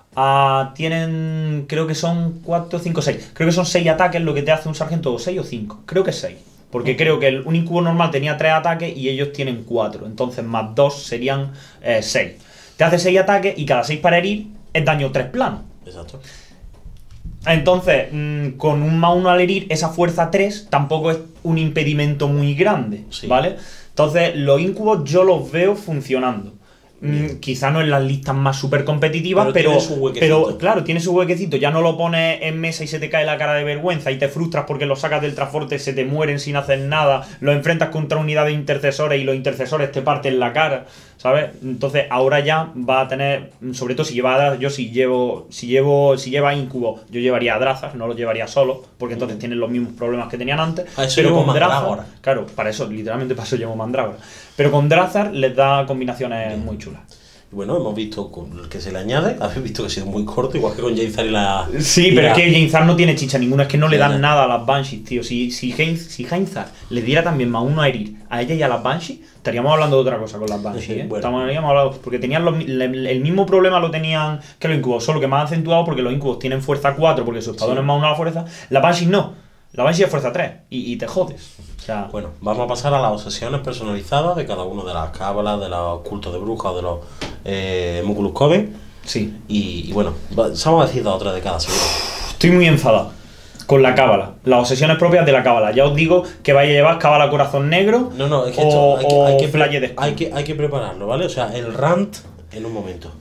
tienen, creo que son 4, 5, 6. Creo que son 6 ataques lo que te hace un sargento, o 6 o 5. Creo que 6. Porque creo que un incubo normal tenía 3 ataques y ellos tienen 4. Entonces más 2 serían 6. Te hace 6 ataques y cada 6 para herir es daño 3 plano. Exacto. Entonces, con un más 1 al herir, esa fuerza 3 tampoco es un impedimento muy grande, ¿vale? Entonces, los incubos yo los veo funcionando. Quizá no en las listas más súper competitivas, Pero tiene su huequecito. claro, tiene su huequecito. Ya no lo pones en mesa y se te cae la cara de vergüenza y te frustras porque lo sacas del transporte, se te mueren sin hacer nada, lo enfrentas contra unidades de intercesores y los intercesores te parten la cara, ¿sabes? Entonces ahora ya va a tener, sobre todo si lleva, yo si lleva Incubo, yo llevaría a Drazas, no lo llevaría solo, porque entonces tienen los mismos problemas que tenían antes. Pero con Mandrágora. Claro, para eso, literalmente para eso llevo Mandrágora. Pero con Drazar les da combinaciones muy chulas. Y bueno, hemos visto que se le añade, habéis visto que ha sido muy corto, igual que con Jaizar y la... Sí, pero es que Jainzar no tiene chicha ninguna, es que no le dan Ya. nada a las Banshees, tío. Si Jainzar le diera también más uno a herir a ella y a las Banshees, estaríamos hablando de otra cosa con las Banshees, ¿eh? Bueno. Estaríamos hablando, porque tenían el mismo problema lo tenían que los Incubos, solo que más acentuado porque los Incubos tienen fuerza 4 porque su espadón es más 1 a la fuerza, las Banshees no. La Banshee es fuerza 3 y te jodes. O sea, Bueno, vamos a pasar a las obsesiones personalizadas de cada uno de las cábalas, de los cultos de brujas o de los Múculus Coven. sí. Y bueno, vamos a decir dos o tres de cada seguro. Estoy muy enfadado con la cábala, las obsesiones propias de la cábala. Ya os digo que vais a llevar cábala corazón negro No, es que o, esto hay que flaye de escudo. hay que prepararlo, ¿vale? O sea, el rant en un momento.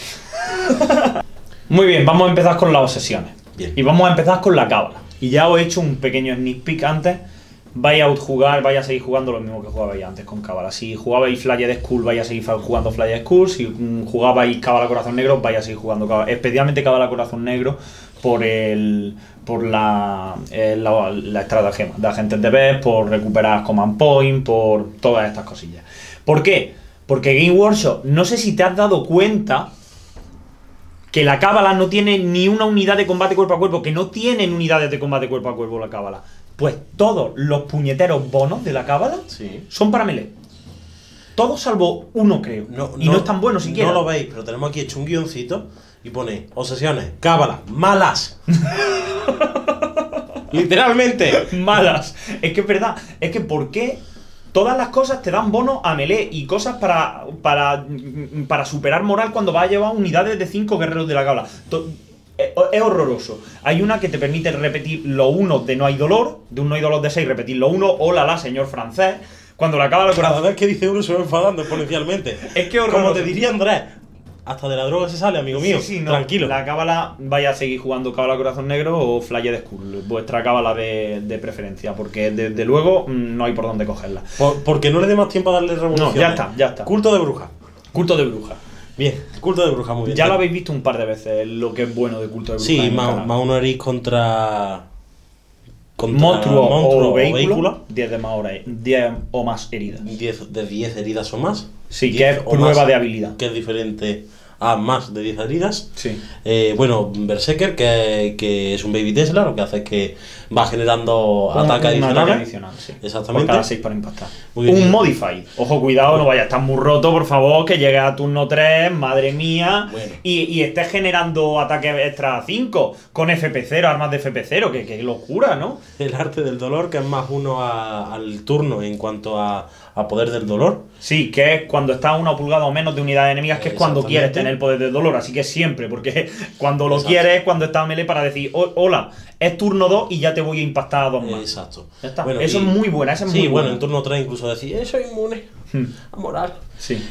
Muy bien, vamos a empezar con las obsesiones. Bien. Y vamos a empezar con la cábala. Y ya os he hecho un pequeño sneak peek antes. Vais a seguir jugando lo mismo que jugabais antes con cábala. Si jugabais Flaye de Skull, vais a seguir jugando Flaye de Skull. Si jugabais cábala corazón negro, vais a seguir jugando cábala. Especialmente cábala corazón negro por la estratagema de agentes de vez, por recuperar command point, por todas estas cosillas. ¿Por qué? Porque Game Workshop, no sé si te has dado cuenta que la cábala no tiene ni una unidad de combate cuerpo a cuerpo, que no tienen unidades de combate cuerpo a cuerpo la cábala. Pues todos los puñeteros bonos de la cábala Sí. son para melee. Todos salvo uno, creo. Y no es tan bueno siquiera. No lo veis, pero tenemos aquí hecho un guioncito y pone obsesiones, cábalas, malas. Literalmente. Malas. Es que es verdad. Es que ¿por qué todas las cosas te dan bonos a melee y cosas para superar moral cuando vas a llevar unidades de 5 guerreros de la cábala? Es horroroso. Hay una que te permite repetir los unos de No hay dolor, de un No hay dolor de 6, repetir los unos, hola, señor francés. Cuando la cábala Cada vez que dice uno se va enfadando exponencialmente. Es que horroroso. Como te diría Andrés, hasta de la droga se sale, amigo mío. Sí, no. Tranquilo. La cábala, vaya a seguir jugando cábala corazón negro o Flaye de Skull, vuestra cábala de preferencia, porque desde luego no hay por dónde cogerla. Porque no le dé más tiempo a darle revolución. No, ya está. Culto de bruja. Culto de bruja. Bien, culto de bruja, muy bien. Ya lo habéis visto un par de veces, lo que es bueno de culto de bruja. Sí, en el más canal. uno eréis contra Monstruo o vehículo, vehículo. 10 o más heridas. 10 heridas o más. Sí, 10 que es o prueba más, de habilidad. Que es diferente a más de 10 heridas. Sí. Bueno, Berserker, que es un Baby Tesla, lo que hace es que va generando ataques Un ataque adicionales. adicional, sí. Exactamente. Por cada 6 para impactar. Muy bien. Un Modify. Ojo, cuidado, no vaya a estar muy roto, por favor, que llegue a turno 3, madre mía. Bueno. Y estés generando ataques extra 5 con FP0, armas de FP0, que locura, ¿no? El arte del dolor, que es más uno al turno en cuanto a poder del dolor. Sí, que es cuando está a 1 pulgada o menos de unidades enemigas, que es cuando Exactamente. quieres tener el poder del dolor, así que siempre, porque cuando lo Exacto. quieres es cuando está a melee para decir, hola, es turno 2 y ya te voy a impactar a 2 más. Exacto. Ya está. Bueno, Eso es muy buena, esa es sí, muy buena. bueno, en turno 3 incluso decir, soy inmune a moral. Sí.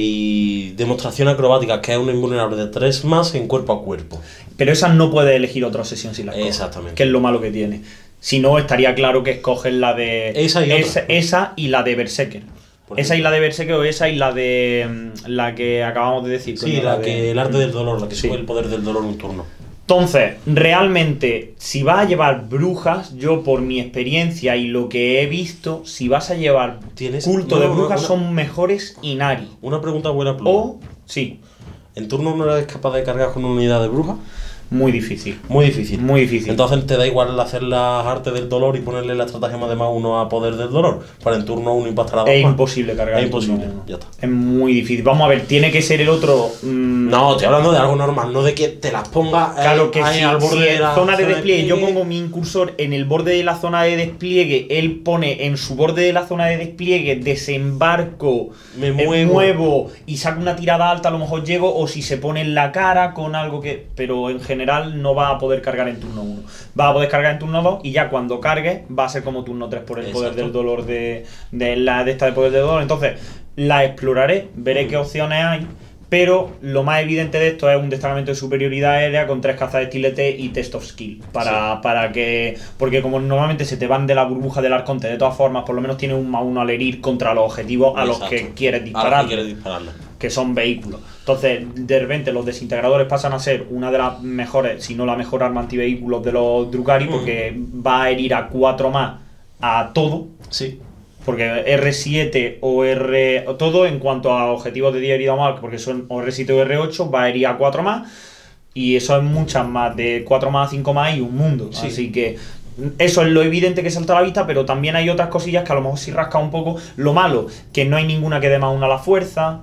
Y demostración acrobática, que es una invulnerable de 3 más en cuerpo a cuerpo. Pero esa no puede elegir otra obsesión si la escoge. Exactamente. Que es lo malo que tiene. Si no, estaría claro que escoges la de. Esa y otra. Esa y la de Berserker. Por Esa y ejemplo. la de Berserker o esa y la de. La que acabamos de decir. Sí, coño, la de- que el arte del dolor, la que Sí. sube el poder del dolor un turno. Entonces, realmente, si vas a llevar brujas, yo por mi experiencia y lo que he visto, si vas a llevar ¿Tienes? culto No, de no, brujas, una- son mejores Inari. Una pregunta buena, Pluma. O. Sí, ¿En turno no eres capaz de cargar con una unidad de bruja? muy difícil. Muy difícil. Muy difícil. Entonces te da igual hacer las artes del dolor y ponerle la estratagema de más uno a poder del dolor. Para en turno 1 impactar a 2 Es más. imposible cargar. Es el turno imposible, uno. ya está. Es muy difícil. Vamos a ver, tiene que ser el otro. No, estoy hablando de algo normal, no de que te las pongas Claro que ahí sí, al borde si de en la zona de despliegue yo pongo mi incursor en el borde de la zona de despliegue, él pone en su borde de la zona de despliegue, desembarco, Me muevo. muevo y saco una tirada alta, a lo mejor llego, o si se pone en la cara con algo que... Pero en general no va a poder cargar en turno 1. Va a poder cargar en turno 2 y ya cuando cargue va a ser como turno 3 por el poder Exacto. del dolor de esta de poder del dolor. Entonces... La exploraré, veré qué opciones hay, pero lo más evidente de esto es un destacamento de superioridad aérea con 3 cazas de estilete y test of skill. Para que. Porque como normalmente se te van de la burbuja del arconte, de todas formas, por lo menos tienes un +1 al herir contra los objetivos a los que quieres disparar. Que son vehículos. Entonces, de repente, los desintegradores pasan a ser una de las mejores, si no la mejor arma antivehículos de los Drukhari, porque va a herir a 4 más a todo. Sí. Porque R7 o R... Todo en cuanto a objetivos de 10 heridas más, porque son o R7 o R8, va a herir a 4 más. Y eso es muchas más, de 4 más a 5 más y un mundo. Sí. Así que eso es lo evidente que salta a la vista, pero también hay otras cosillas que a lo mejor si rasca un poco. Lo malo, que no hay ninguna que dé más 1 a la fuerza.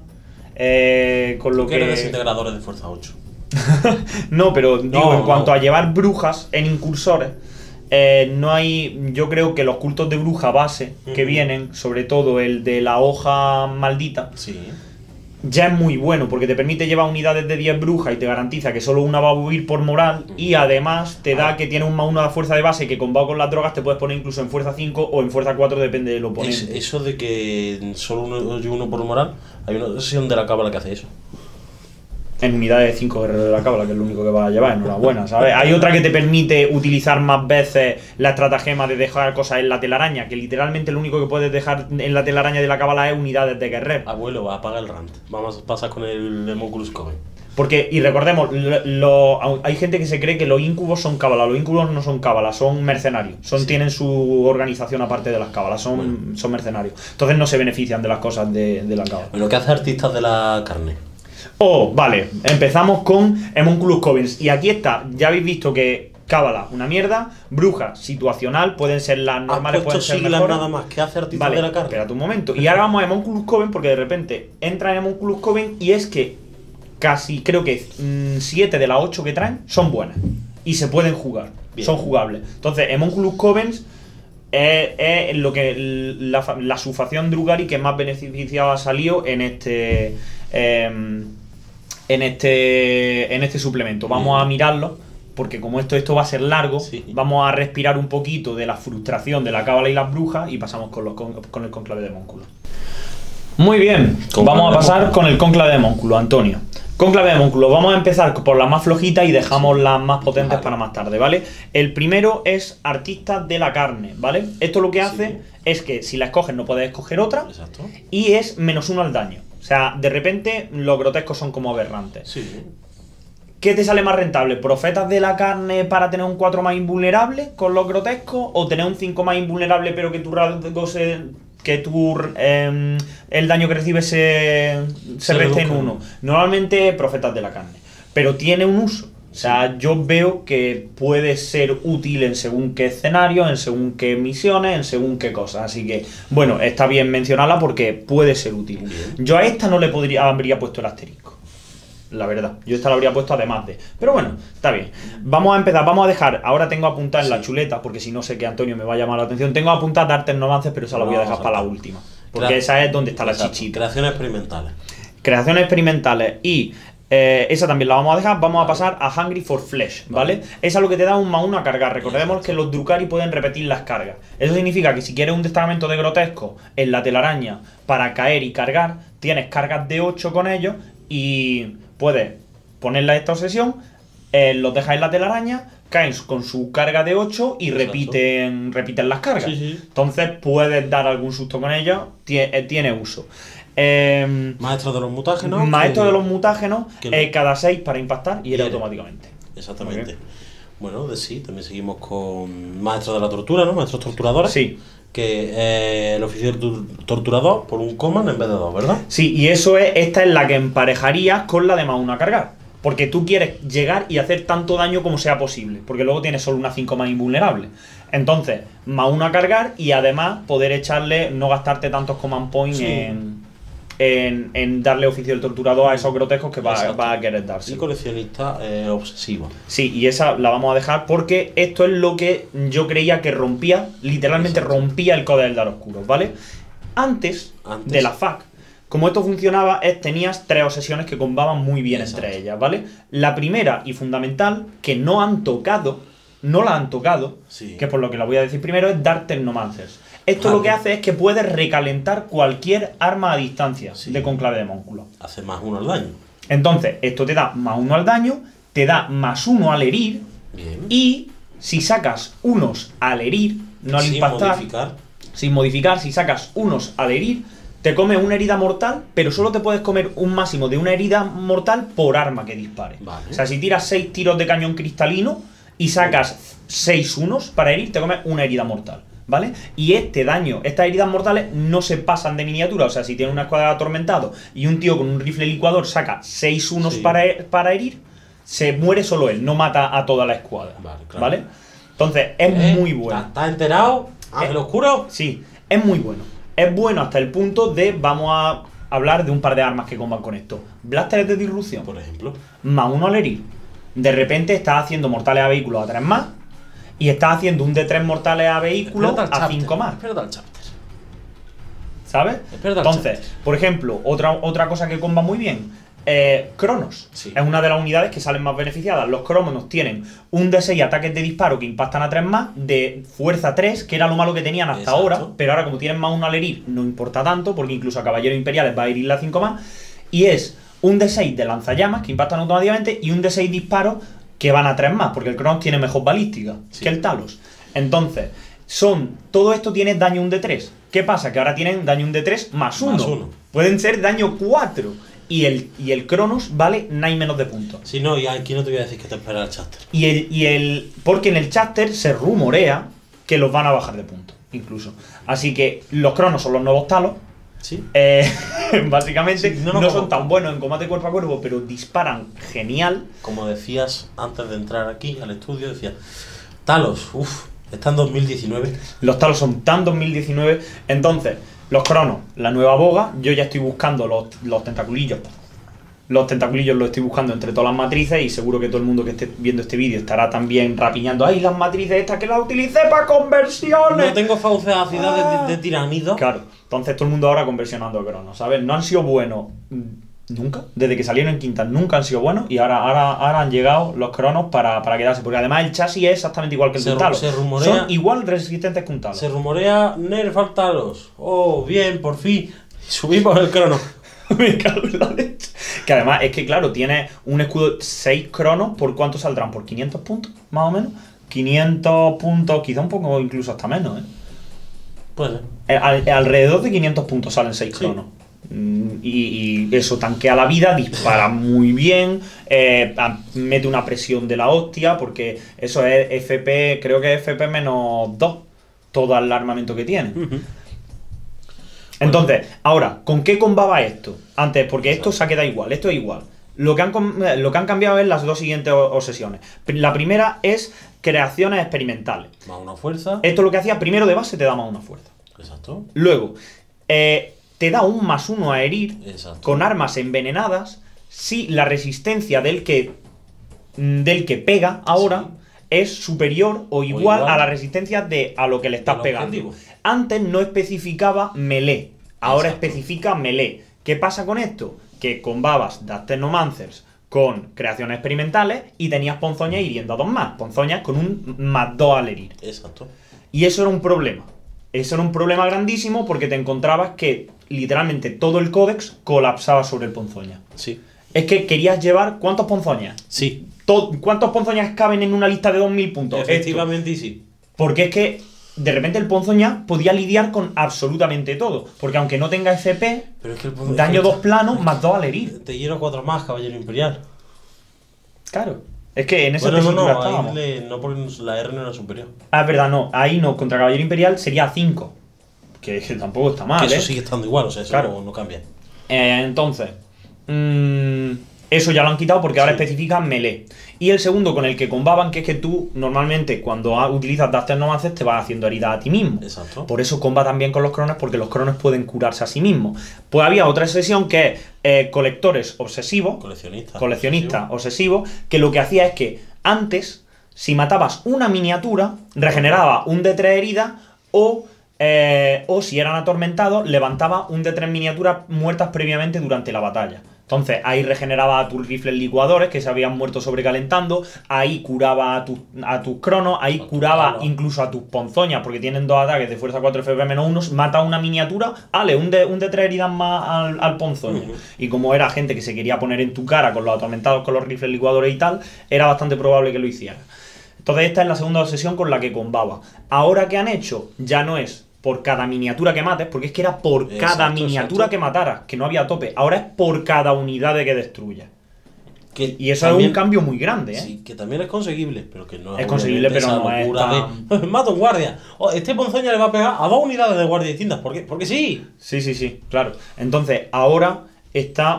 Con lo que... eres desintegradores de fuerza 8. No, pero digo, en cuanto a llevar brujas en incursores, no hay. Yo creo que los cultos de bruja base que vienen, sobre todo el de la hoja maldita, ya es muy bueno, porque te permite llevar unidades de 10 brujas y te garantiza que solo una va a huir por moral, y además te da que tiene un +1 de fuerza de base, que combado con las drogas te puedes poner incluso en fuerza 5 o en fuerza 4, depende del oponente. Eso de que solo uno por moral, hay una sesión de la cábala que hace eso. En unidades de 5 guerreros de la cábala, que es lo único que vas a llevar, enhorabuena, ¿sabes? Hay otra que te permite utilizar más veces la estratagema de dejar cosas en la telaraña, que literalmente lo único que puedes dejar en la telaraña de la cábala es unidades de guerreros. Abuelo, apaga el rant. Vamos a pasar con el Homunculus Coven. Porque, y recordemos, hay gente que se cree que los incubos son cábala. Los incubos no son cábala, son mercenarios. Tienen su organización aparte de las cábalas, son mercenarios. Entonces no se benefician de las cosas de la cábala. Bueno, ¿qué hace artistas de la carne? Vale, empezamos con Homunculus Covens. Y aquí está, ya habéis visto que cábala, una mierda. Bruja, situacional, pueden ser las normales, pueden ser mejores. Nada más, ¿qué hace artistas de la carne? Espérate un momento. Y ahora vamos a Homunculus Coven, porque de repente entra en Homunculus Coven y es que casi, creo que 7 de las 8 que traen son buenas. Y se pueden jugar, son jugables. Entonces, Homunculus Covens es lo que la subfacción Drukhari que más beneficiada ha salido en este suplemento. Vamos a mirarlo, porque como esto va a ser largo, vamos a respirar un poquito de la frustración de la cábala y las brujas y pasamos con el conclave de Homúnculo. Muy bien, vamos a pasar con el conclave de Homúnculo, Antonio. Conclave de Homúnculo, vamos a empezar por las más flojitas y dejamos las más potentes para más tarde, ¿vale? El primero es artistas de la carne, ¿vale? Esto lo que hace es que si la escoges no puedes escoger otra. Exacto. Y es -1 al daño. O sea, de repente los grotescos son como aberrantes. Sí. ¿Qué te sale más rentable? ¿Profetas de la carne para tener un 4 más invulnerable con los grotescos? ¿O tener un 5 más invulnerable pero que tu rasgo el daño que recibes se reste en 1? Normalmente profetas de la carne. Pero tiene un uso. O sea, yo veo que puede ser útil en según qué escenario, en según qué misiones, en según qué cosas. Así que, bueno, está bien mencionarla porque puede ser útil. Bien. Yo a esta no le habría puesto el asterisco. La verdad, yo esta la habría puesto además de. Pero bueno, está bien. Vamos a empezar, vamos a dejar. Ahora tengo apuntada en la chuleta, porque si no sé que Antonio me va a llamar la atención. Tengo apuntada Dartes Nomances, pero esa la voy a dejar para la última. Porque esa es donde está la chichita. Creaciones experimentales. Creaciones experimentales y. Esa también la vamos a dejar. Vamos a pasar a Hungry for Flesh, ¿vale? Esa es lo que te da un +1 a cargar. Recordemos que los Drukhari pueden repetir las cargas. Eso significa que si quieres un destacamento de grotesco en la telaraña para caer y cargar, tienes cargas de 8 con ellos y puedes ponerla esta obsesión, los dejas en la telaraña, caen con su carga de 8 y repiten las cargas. Entonces puedes dar algún susto con ellos, tiene uso. Maestro de los mutágenos. Maestro de los mutágenos, cada 6 para impactar y era automáticamente. Exactamente. Bueno, también seguimos con Maestro de la Tortura, ¿no? Maestros torturadores. Sí. Que el oficio del torturador por un command en vez de 2, ¿verdad? Sí, y esta es la que emparejarías con la de +1 a cargar. Porque tú quieres llegar y hacer tanto daño como sea posible. Porque luego tienes solo una 5 más invulnerable. Entonces, +1 a cargar y además poder echarle, no gastarte tantos command points en darle oficio del torturador a esos grotescos que va a querer darse. Y coleccionista obsesivo. Sí, y esa la vamos a dejar porque esto es lo que yo creía que rompía, literalmente rompía el Codex del Dar Oscuro, ¿vale? Antes de la FAQ, como esto funcionaba, tenías 3 obsesiones que combaban muy bien entre ellas, ¿vale? La primera y fundamental, que no la han tocado, que es por lo que la voy a decir primero, es Dartes Nomances. Esto lo que hace es que puedes recalentar cualquier arma a distancia de conclave de homúnculo. Hace más 1 al daño. Entonces, esto te da más 1 al daño, te da más 1 al herir. Bien. Y si sacas unos al herir, no al impactar, sin modificar, si sacas unos al herir, te come una herida mortal, pero solo te puedes comer un máximo de una herida mortal por arma que dispare. Vale. O sea, si tiras 6 tiros de cañón cristalino y sacas 6 unos para herir, te comes una herida mortal, ¿vale? Y estas heridas mortales no se pasan de miniatura. O sea, si tienes una escuadra de atormentado y un tío con un rifle licuador saca 6 unos para herir, se muere solo él, no mata a toda la escuadra. Vale, claro. ¿Vale? Entonces, es muy bueno. ¿Estás enterado? ¿Ángel Oscuro? Sí, es muy bueno. Es bueno hasta el punto de, vamos a hablar de un par de armas que comban con esto. Blasters de disrupción, por ejemplo. Más 1 al herir. De repente estás haciendo mortales a vehículos a 3 más. Y estás haciendo un de 3 mortales a vehículos a 5 más. Espérate al chapter. ¿Sabes? Entonces, por ejemplo, otra cosa que comba muy bien. Cronos. Sí. Es una de las unidades que salen más beneficiadas. Los Cronos tienen un de 6 ataques de disparo que impactan a 3 más, de fuerza 3, que era lo malo que tenían hasta ahora, pero ahora como tienen más 1 al herir, no importa tanto, porque incluso a Caballeros Imperiales va a herirle a 5 más, y es un de 6 de lanzallamas que impactan automáticamente y un de 6 disparos que van a 3 más, porque el Cronos tiene mejor balística que el Talos. Entonces, todo esto tiene daño 1 de 3. ¿Qué pasa? Que ahora tienen daño 1 de 3 más 1. Pueden ser daño 4. Y el Cronos vale 9 menos de puntos. Sí, no, y aquí no te voy a decir que te espera el chapter. Porque en el chapter se rumorea que los van a bajar de puntos, incluso. Así que los Cronos son los nuevos Talos. Sí. Básicamente, no son tan buenos en combate cuerpo a cuerpo, pero disparan genial. Como decías antes de entrar aquí al estudio, decías, Talos, está en 2019. Los Talos son tan 2019. Entonces, los Cronos, la nueva boga. Yo ya estoy buscando los tentaculillos. Los tentaculillos los estoy buscando entre todas las matrices. Y seguro que todo el mundo que esté viendo este vídeo estará también rapiñando. ¡Ay, las matrices estas que las utilicé para conversiones! No tengo fauceacidad de tiránidos. Claro, entonces todo el mundo ahora conversionando a Cronos, ¿sabes? No han sido buenos nunca. Desde que salieron en quintas nunca han sido buenos. Y ahora han llegado los Cronos para quedarse. Porque además el chasis es exactamente igual que el de un Talos. Son igual resistentes que un Talos. Se rumorea nerf al Talos. Oh, bien, por fin. Subimos el Crono. Me cago en la leche. Que además es que, claro, tiene un escudo 6 Cronos. ¿Por cuánto saldrán? ¿Por 500 puntos? Más o menos. 500 puntos, quizá un poco incluso hasta menos, ¿eh? Pues alrededor de 500 puntos salen 6 Cronos. Y eso tanquea la vida, dispara muy bien, mete una presión de la hostia, porque eso es FP, creo que es FP menos 2, todo el armamento que tiene. Entonces, ahora, ¿con qué combaba esto? Antes, porque esto se queda igual, esto es igual. Lo que han cambiado es las dos siguientes obsesiones. La primera es creaciones experimentales. Más 1 fuerza. Esto lo que hacía, primero de base te da más 1 fuerza. Exacto. Luego, te da un más 1 a herir. Exacto. Con armas envenenadas si la resistencia del que pega ahora es superior o igual a la resistencia a lo que le estás pegando. Objetivo. Antes no especificaba melee, ahora especifica melee. ¿Qué pasa con esto? Que combabas Dastenomancers con creaciones experimentales y tenías ponzoñas hiriendo a 2 más. Ponzoñas con un más 2 al herir. Exacto. Y eso era un problema. Eso era un problema grandísimo porque te encontrabas que literalmente todo el códex colapsaba sobre el ponzoña. Sí. Es que querías llevar... ¿Cuántos ponzoñas? Sí. ¿Cuántos ponzoñas caben en una lista de 2000 puntos? Efectivamente, y sí. Porque es que de repente el ponzoña podía lidiar con absolutamente todo. Porque aunque no tenga FP, pero es que daño 2 planos más 2 al herir. Te hiero 4 más, Caballero Imperial. Claro. Es que en esa tesitura estábamos. No, porque la R no era superior. Ah, es verdad, no. Ahí no, contra Caballero Imperial sería 5. Que tampoco está mal, que eso sigue estando igual, o sea, eso claro. no cambia. Entonces, eso ya lo han quitado porque ahora especifica melee. Y el segundo con el que combaban, que es que tú normalmente cuando utilizas Dastenomancers te vas haciendo heridas a ti mismo. Exacto. Por eso comba también con los Cronos, porque los Cronos pueden curarse a sí mismos. Pues había otra sesión que es colectores obsesivos. Coleccionistas obsesivos, que lo que hacía es que antes, si matabas una miniatura, regeneraba un de 3 heridas o si eran atormentados, levantaba un de 3 miniaturas muertas previamente durante la batalla. Entonces ahí regeneraba a tus rifles licuadores que se habían muerto sobrecalentando, ahí curaba a tus cronos, ahí curaba incluso a tus ponzoñas, porque tienen 2 ataques de fuerza 4 FP-1, mata una miniatura, un de 3 heridas más al ponzoña. Y como era gente que se quería poner en tu cara con los atormentados, con los rifles licuadores y tal, era bastante probable que lo hiciera. Entonces esta es la segunda obsesión con la que combaba. Ahora que han hecho, ya no es por cada miniatura que mates, porque es que era por cada miniatura que mataras, que no había tope. Ahora es por cada unidad de que destruyas. Y eso también, es un cambio muy grande, ¿eh? Sí, que también es conseguible, pero que no es conseguible, pero no es tan... Mato un guardia. Este ponzoña le va a pegar a 2 unidades de guardia distintas. ¿Por qué? Porque sí. Sí, claro. Entonces, ahora está...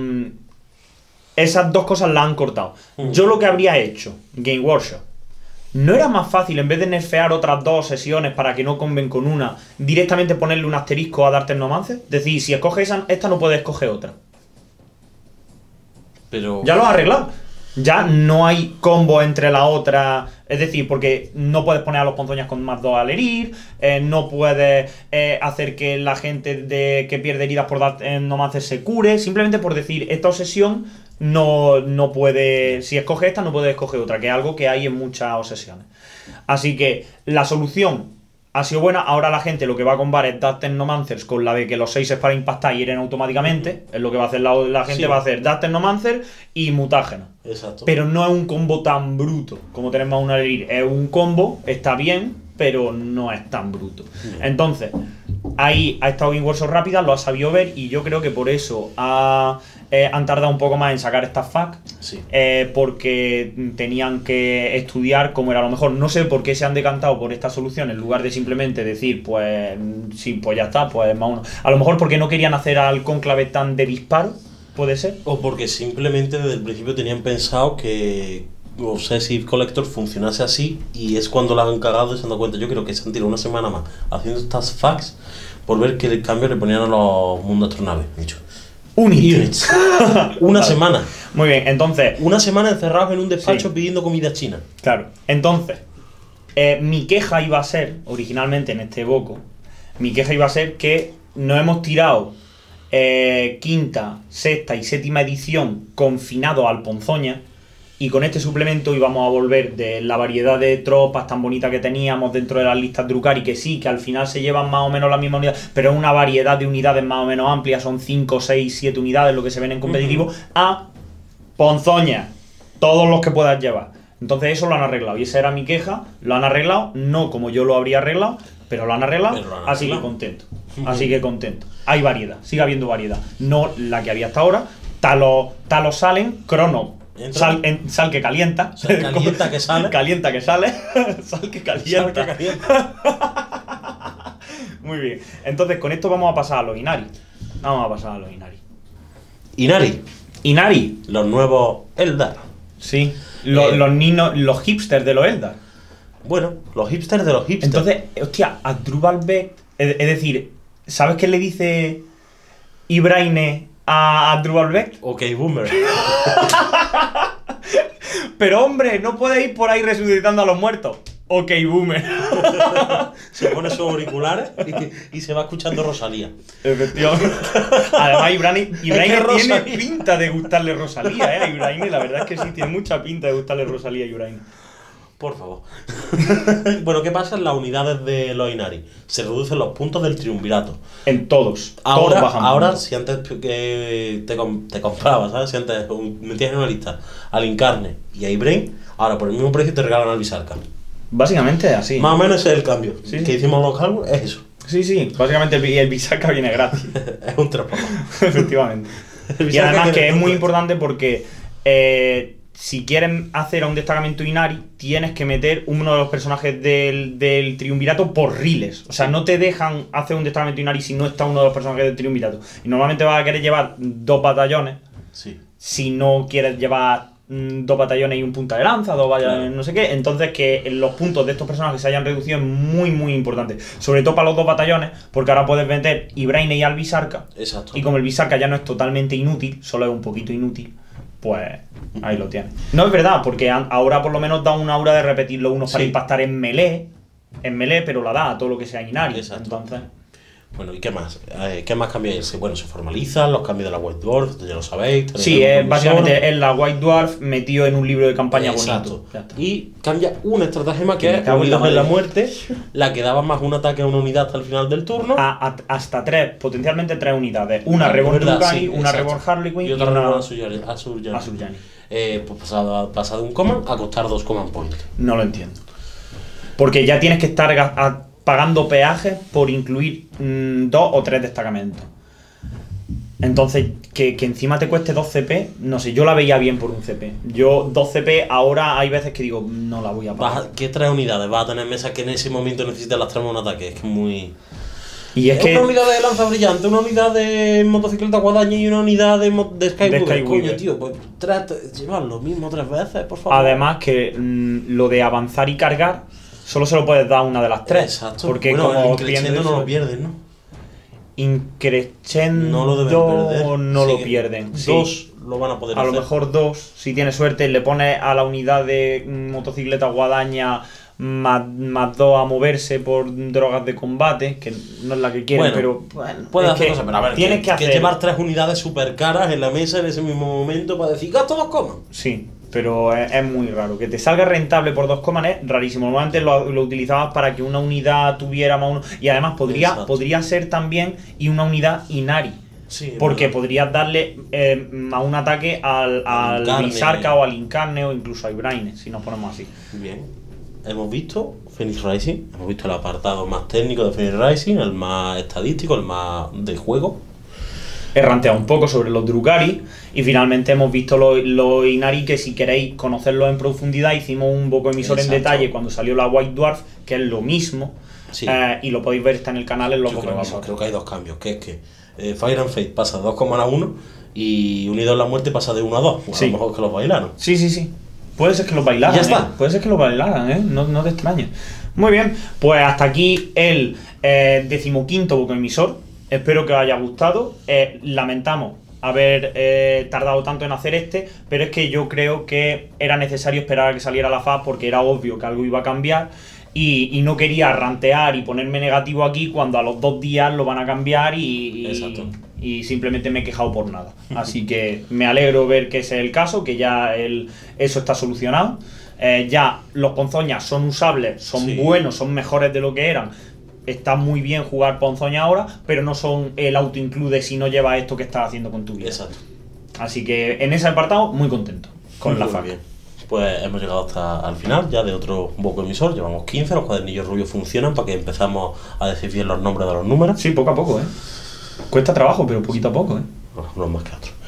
esas 2 cosas las han cortado. Yo lo que habría hecho, Game Workshop, ¿no era más fácil, en vez de nerfear otras 2 sesiones para que no comben con una, directamente ponerle un asterisco a Dark Technomancer? Es decir, si escoges esta no puedes escoger otra. Pero... ya lo has arreglado. Ya no hay combo entre la otra. Es decir, porque no puedes poner a los ponzoñas con más 2 al herir. No puedes hacer que la gente que pierde heridas por Dark Technomancer se cure. Simplemente por decir, esta obsesión no puede... si escoge esta, no puede escoger otra, que es algo que hay en muchas obsesiones. Así que la solución ha sido buena. Ahora la gente lo que va a combar es Dark Technomancers con la de que los 6 es para impactar y hieren automáticamente. Es lo que va a hacer la gente, va a hacer Dark Technomancer y mutágeno. Exacto. Pero no es un combo tan bruto como tener más una al herir. Es un combo, está bien, pero no es tan bruto. Entonces, ahí ha estado Game Workshop rápida, lo ha sabido ver, y yo creo que por eso han tardado un poco más en sacar estas FAQ, porque tenían que estudiar cómo era lo mejor. No sé por qué se han decantado por esta solución en lugar de simplemente decir, pues sí, pues ya está, pues más uno. A lo mejor porque no querían hacer al cónclave tan de disparo, puede ser. O porque simplemente desde el principio tenían pensado que Obsessive Collector funcionase así, y es cuando la han cagado y se han dado cuenta. Yo creo que se han tirado una semana más haciendo estas FAQs por ver qué el cambio le ponían a los mundos astronaves. Dicho, Units. Una semana. Muy bien, entonces... una semana encerrados en un despacho pidiendo comida china. Claro, entonces, mi queja iba a ser, originalmente en este evoco, mi queja iba a ser que nos hemos tirado quinta, sexta y séptima edición confinado al ponzoña, y con este suplemento íbamos a volver de la variedad de tropas tan bonita que teníamos dentro de las listas Drukhari, que sí, que al final se llevan más o menos la misma unidad, pero es una variedad de unidades más o menos amplia, son 5, 6, 7 unidades lo que se ven en competitivo, a ponzoña, todos los que puedas llevar. Entonces eso lo han arreglado, y esa era mi queja. Lo han arreglado, no como yo lo habría arreglado, pero lo han arreglado, así que contento. Así que contento. Hay variedad, sigue habiendo variedad. No la que había hasta ahora. Talos salen, Crono. Sal que calienta. Calienta que sale. Calienta que sale. Sal que calienta. Sal que calienta. Muy bien. Entonces con esto vamos a pasar a los Inari. Vamos a pasar a los Inari. Inari. Los nuevos Eldar. Sí. Los niños, los hipsters de los Eldar. Bueno, los hipsters de los hipsters. Entonces, hostia, a Drubal Beck, es decir, ¿sabes qué le dice Ibraine a Drubal Beck? Ok, boomer. Pero hombre, no puedes ir por ahí resucitando a los muertos. Ok, boomer. Se pone sus auriculares y se va escuchando Rosalía. Efectivamente. Además, Ibraine tiene pinta de gustarle Rosalía, ¿eh? Ibraine, la verdad es que sí, tiene mucha pinta de gustarle Rosalía a Ibraine. Por favor. Bueno, ¿qué pasa en las unidades de los Inari? Se reducen los puntos del triunvirato. En todos. Ahora si antes que te comprabas, ¿sabes? Si antes metías en una lista al Incarne y a Ibraine, ahora por el mismo precio te regalan al Visarca. Básicamente así. Más o menos ese es el cambio. Sí. Que hicimos los cálculos, es eso. Sí, básicamente el Visarca viene gratis. Es un trabajo. Efectivamente. Y además que es muy importante porque si quieren hacer a un destacamento Inari, tienes que meter uno de los personajes del triunvirato por riles. O sea, no te dejan hacer un destacamento Inari si no está uno de los personajes del triunvirato. Y normalmente vas a querer llevar 2 batallones. Sí. Si no quieres llevar 2 batallones y un punta de lanza, 2 batallones, no sé qué. Entonces que los puntos de estos personajes se hayan reducido es muy, muy importante. Sobre todo para los 2 batallones, porque ahora puedes meter Ibraine y al Visarca. Exacto. Y como el Visarca ya no es totalmente inútil, solo es un poquito inútil, pues ahí lo tienes. No es verdad, porque ahora por lo menos da una aura de repetir los unos para impactar en melee, pero la da a todo lo que sea Inari. Exacto. Entonces, Bueno, ¿y qué más? ¿Qué más cambia? Bueno, se formalizan los cambios de la White Dwarf, ya lo sabéis. Sí, básicamente es la White Dwarf metido en un libro de campaña bonito. Y cambia una estratagema que es Unidos en la Muerte, la que daba más un ataque a una unidad hasta el final del turno. Hasta 3, potencialmente 3 unidades. Una Reborn Drukari, una Reborn Harley Quinn y otra Reborn Asuryani. Pues pasa de un command a costar 2 command points. No lo entiendo. Porque ya tienes que estar pagando peajes por incluir 2 o 3 destacamentos. Entonces, que encima te cueste 2 CP, no sé, yo la veía bien por un CP. Yo 2 CP ahora hay veces que digo, no la voy a pagar. ¿Qué 3 unidades? Vas a tener mesas que en ese momento necesitas lastrarme un ataque, es que es muy... Y es que una unidad de lanza brillante, una unidad de motocicleta guadaña y una unidad de Skywalker. Coño, tío, pues llevar lo mismo 3 veces, por favor. Además que lo de avanzar y cargar solo se lo puedes dar una de las 3. Exacto. Porque bueno, como Increchendo no lo pierden, ¿no? Increchendo no lo deben perder. No lo pierden. 2 lo van a poder hacer. A lo mejor 2, si tienes suerte, le pones a la unidad de motocicleta guadaña más 2 a moverse por drogas de combate, que no es la que quieren, pero bueno, puede hacer cosas, pero a ver, tienes que llevar 3 unidades super caras en la mesa en ese mismo momento para decir gasto 2 comas. Sí, pero es muy raro. Que te salga rentable por 2 comas es rarísimo. Normalmente lo utilizabas para que una unidad tuviera más uno. Y además podría ser también y una unidad Inari. Sí, porque podrías darle a un ataque al Visarca o al Incarne o incluso a Ibraine, si nos ponemos así. Bien. Hemos visto Phoenix Rising, hemos visto el apartado más técnico de Phoenix Rising, el más estadístico, el más de juego. He ranteado un poco sobre los Drukari y finalmente hemos visto los Inari, que si queréis conocerlos en profundidad hicimos un Boco Emisor en detalle cuando salió la White Dwarf, que es lo mismo, y lo podéis ver, está en el canal en los Boco Emisor. Creo que hay 2 cambios, que es que Fire and Fate pasa de 2,1 a 1 y Unidos en la Muerte pasa de 1 a 2, a lo mejor que los bailaron. Sí. Puede ser que lo bailaran. Ya está. Puede ser que lo bailaran, no te extrañes. Muy bien, pues hasta aquí el 15º Boco Emisor. Espero que os haya gustado. Lamentamos haber tardado tanto en hacer pero es que yo creo que era necesario esperar a que saliera la FAQ porque era obvio que algo iba a cambiar. Y no quería rantear y ponerme negativo aquí cuando a los 2 días lo van a cambiar y simplemente me he quejado por nada. Así que me alegro ver que ese es el caso, que ya eso está solucionado. Ya los ponzoñas son usables, son buenos, son mejores de lo que eran. Está muy bien jugar ponzoña ahora, pero no son el auto-include si no llevas esto que estás haciendo con tu vida. Exacto. Así que en ese apartado, muy contento con la FAQ. Pues hemos llegado hasta al final ya de otro Boco Emisor. Llevamos 15, los cuadernillos rubios funcionan para que empezamos a decir bien los nombres de los números. Sí, poco a poco, Cuesta trabajo, pero poquito a poco, No más que otros.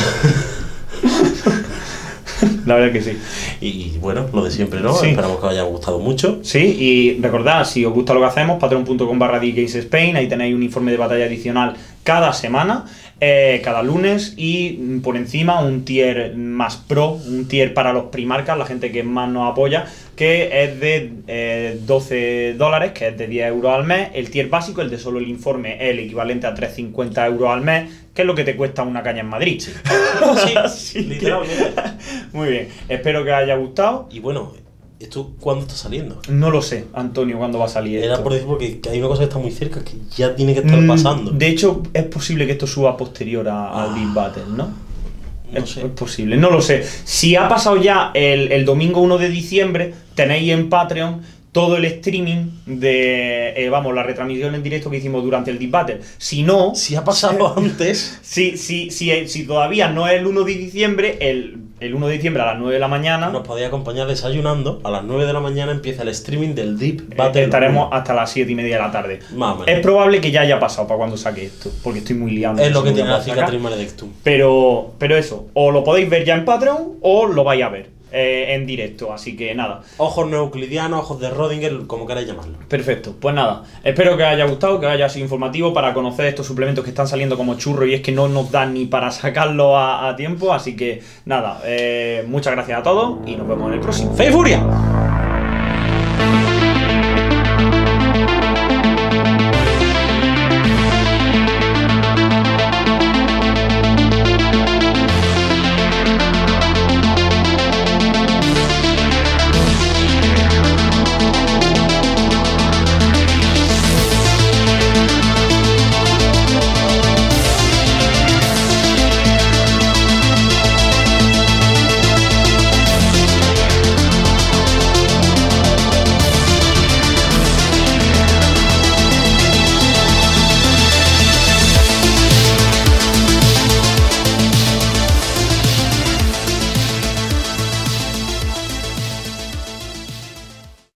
La verdad que sí. Y bueno, lo de siempre, ¿no? Sí. Esperamos que os haya gustado mucho. Sí, y recordad, si os gusta lo que hacemos, patreon.com/DGamesSpain, ahí tenéis un informe de batalla adicional cada semana, cada lunes, y por encima un tier más pro, un tier para los primarcas, la gente que más nos apoya, que es de $12, que es de 10 euros al mes. El tier básico, el de solo el informe, es el equivalente a 3,50 euros al mes, que es lo que te cuesta una caña en Madrid. Sí, literalmente. Muy bien, espero que os haya gustado. Y bueno, ¿esto cuándo está saliendo? No lo sé, Antonio, cuándo va a salir Era esto. por decir, porque hay una cosa que está muy cerca, que ya tiene que estar pasando. De hecho, es posible que esto suba posterior al Big Battle, ¿no? No sé. Es posible, no lo sé. Si ha pasado ya el domingo 1 de diciembre, tenéis en Patreon todo el streaming de, la retransmisión en directo que hicimos durante el Deep Battle. Si no... Si ha pasado antes... Si todavía no es el 1 de diciembre, el 1 de diciembre a las 9 de la mañana... Nos podéis acompañar desayunando. A las 9 de la mañana empieza el streaming del Deep Battle. Estaremos hasta las 7:30 de la tarde. Más o menos. Es probable que ya haya pasado para cuando saque esto, porque estoy muy liado. Es lo que tiene la cicatriz Maledictum. Pero eso, o lo podéis ver ya en Patreon, o lo vais a ver en directo, así que nada. Ojos neoeuclidianos, ojos de Rodinger, como queráis llamarlo. Perfecto, pues nada, espero que os haya gustado, que haya sido informativo para conocer estos suplementos que están saliendo como churros y es que no nos dan ni para sacarlo a tiempo, así que nada, muchas gracias a todos y nos vemos en el próximo. ¡Fe y Furia!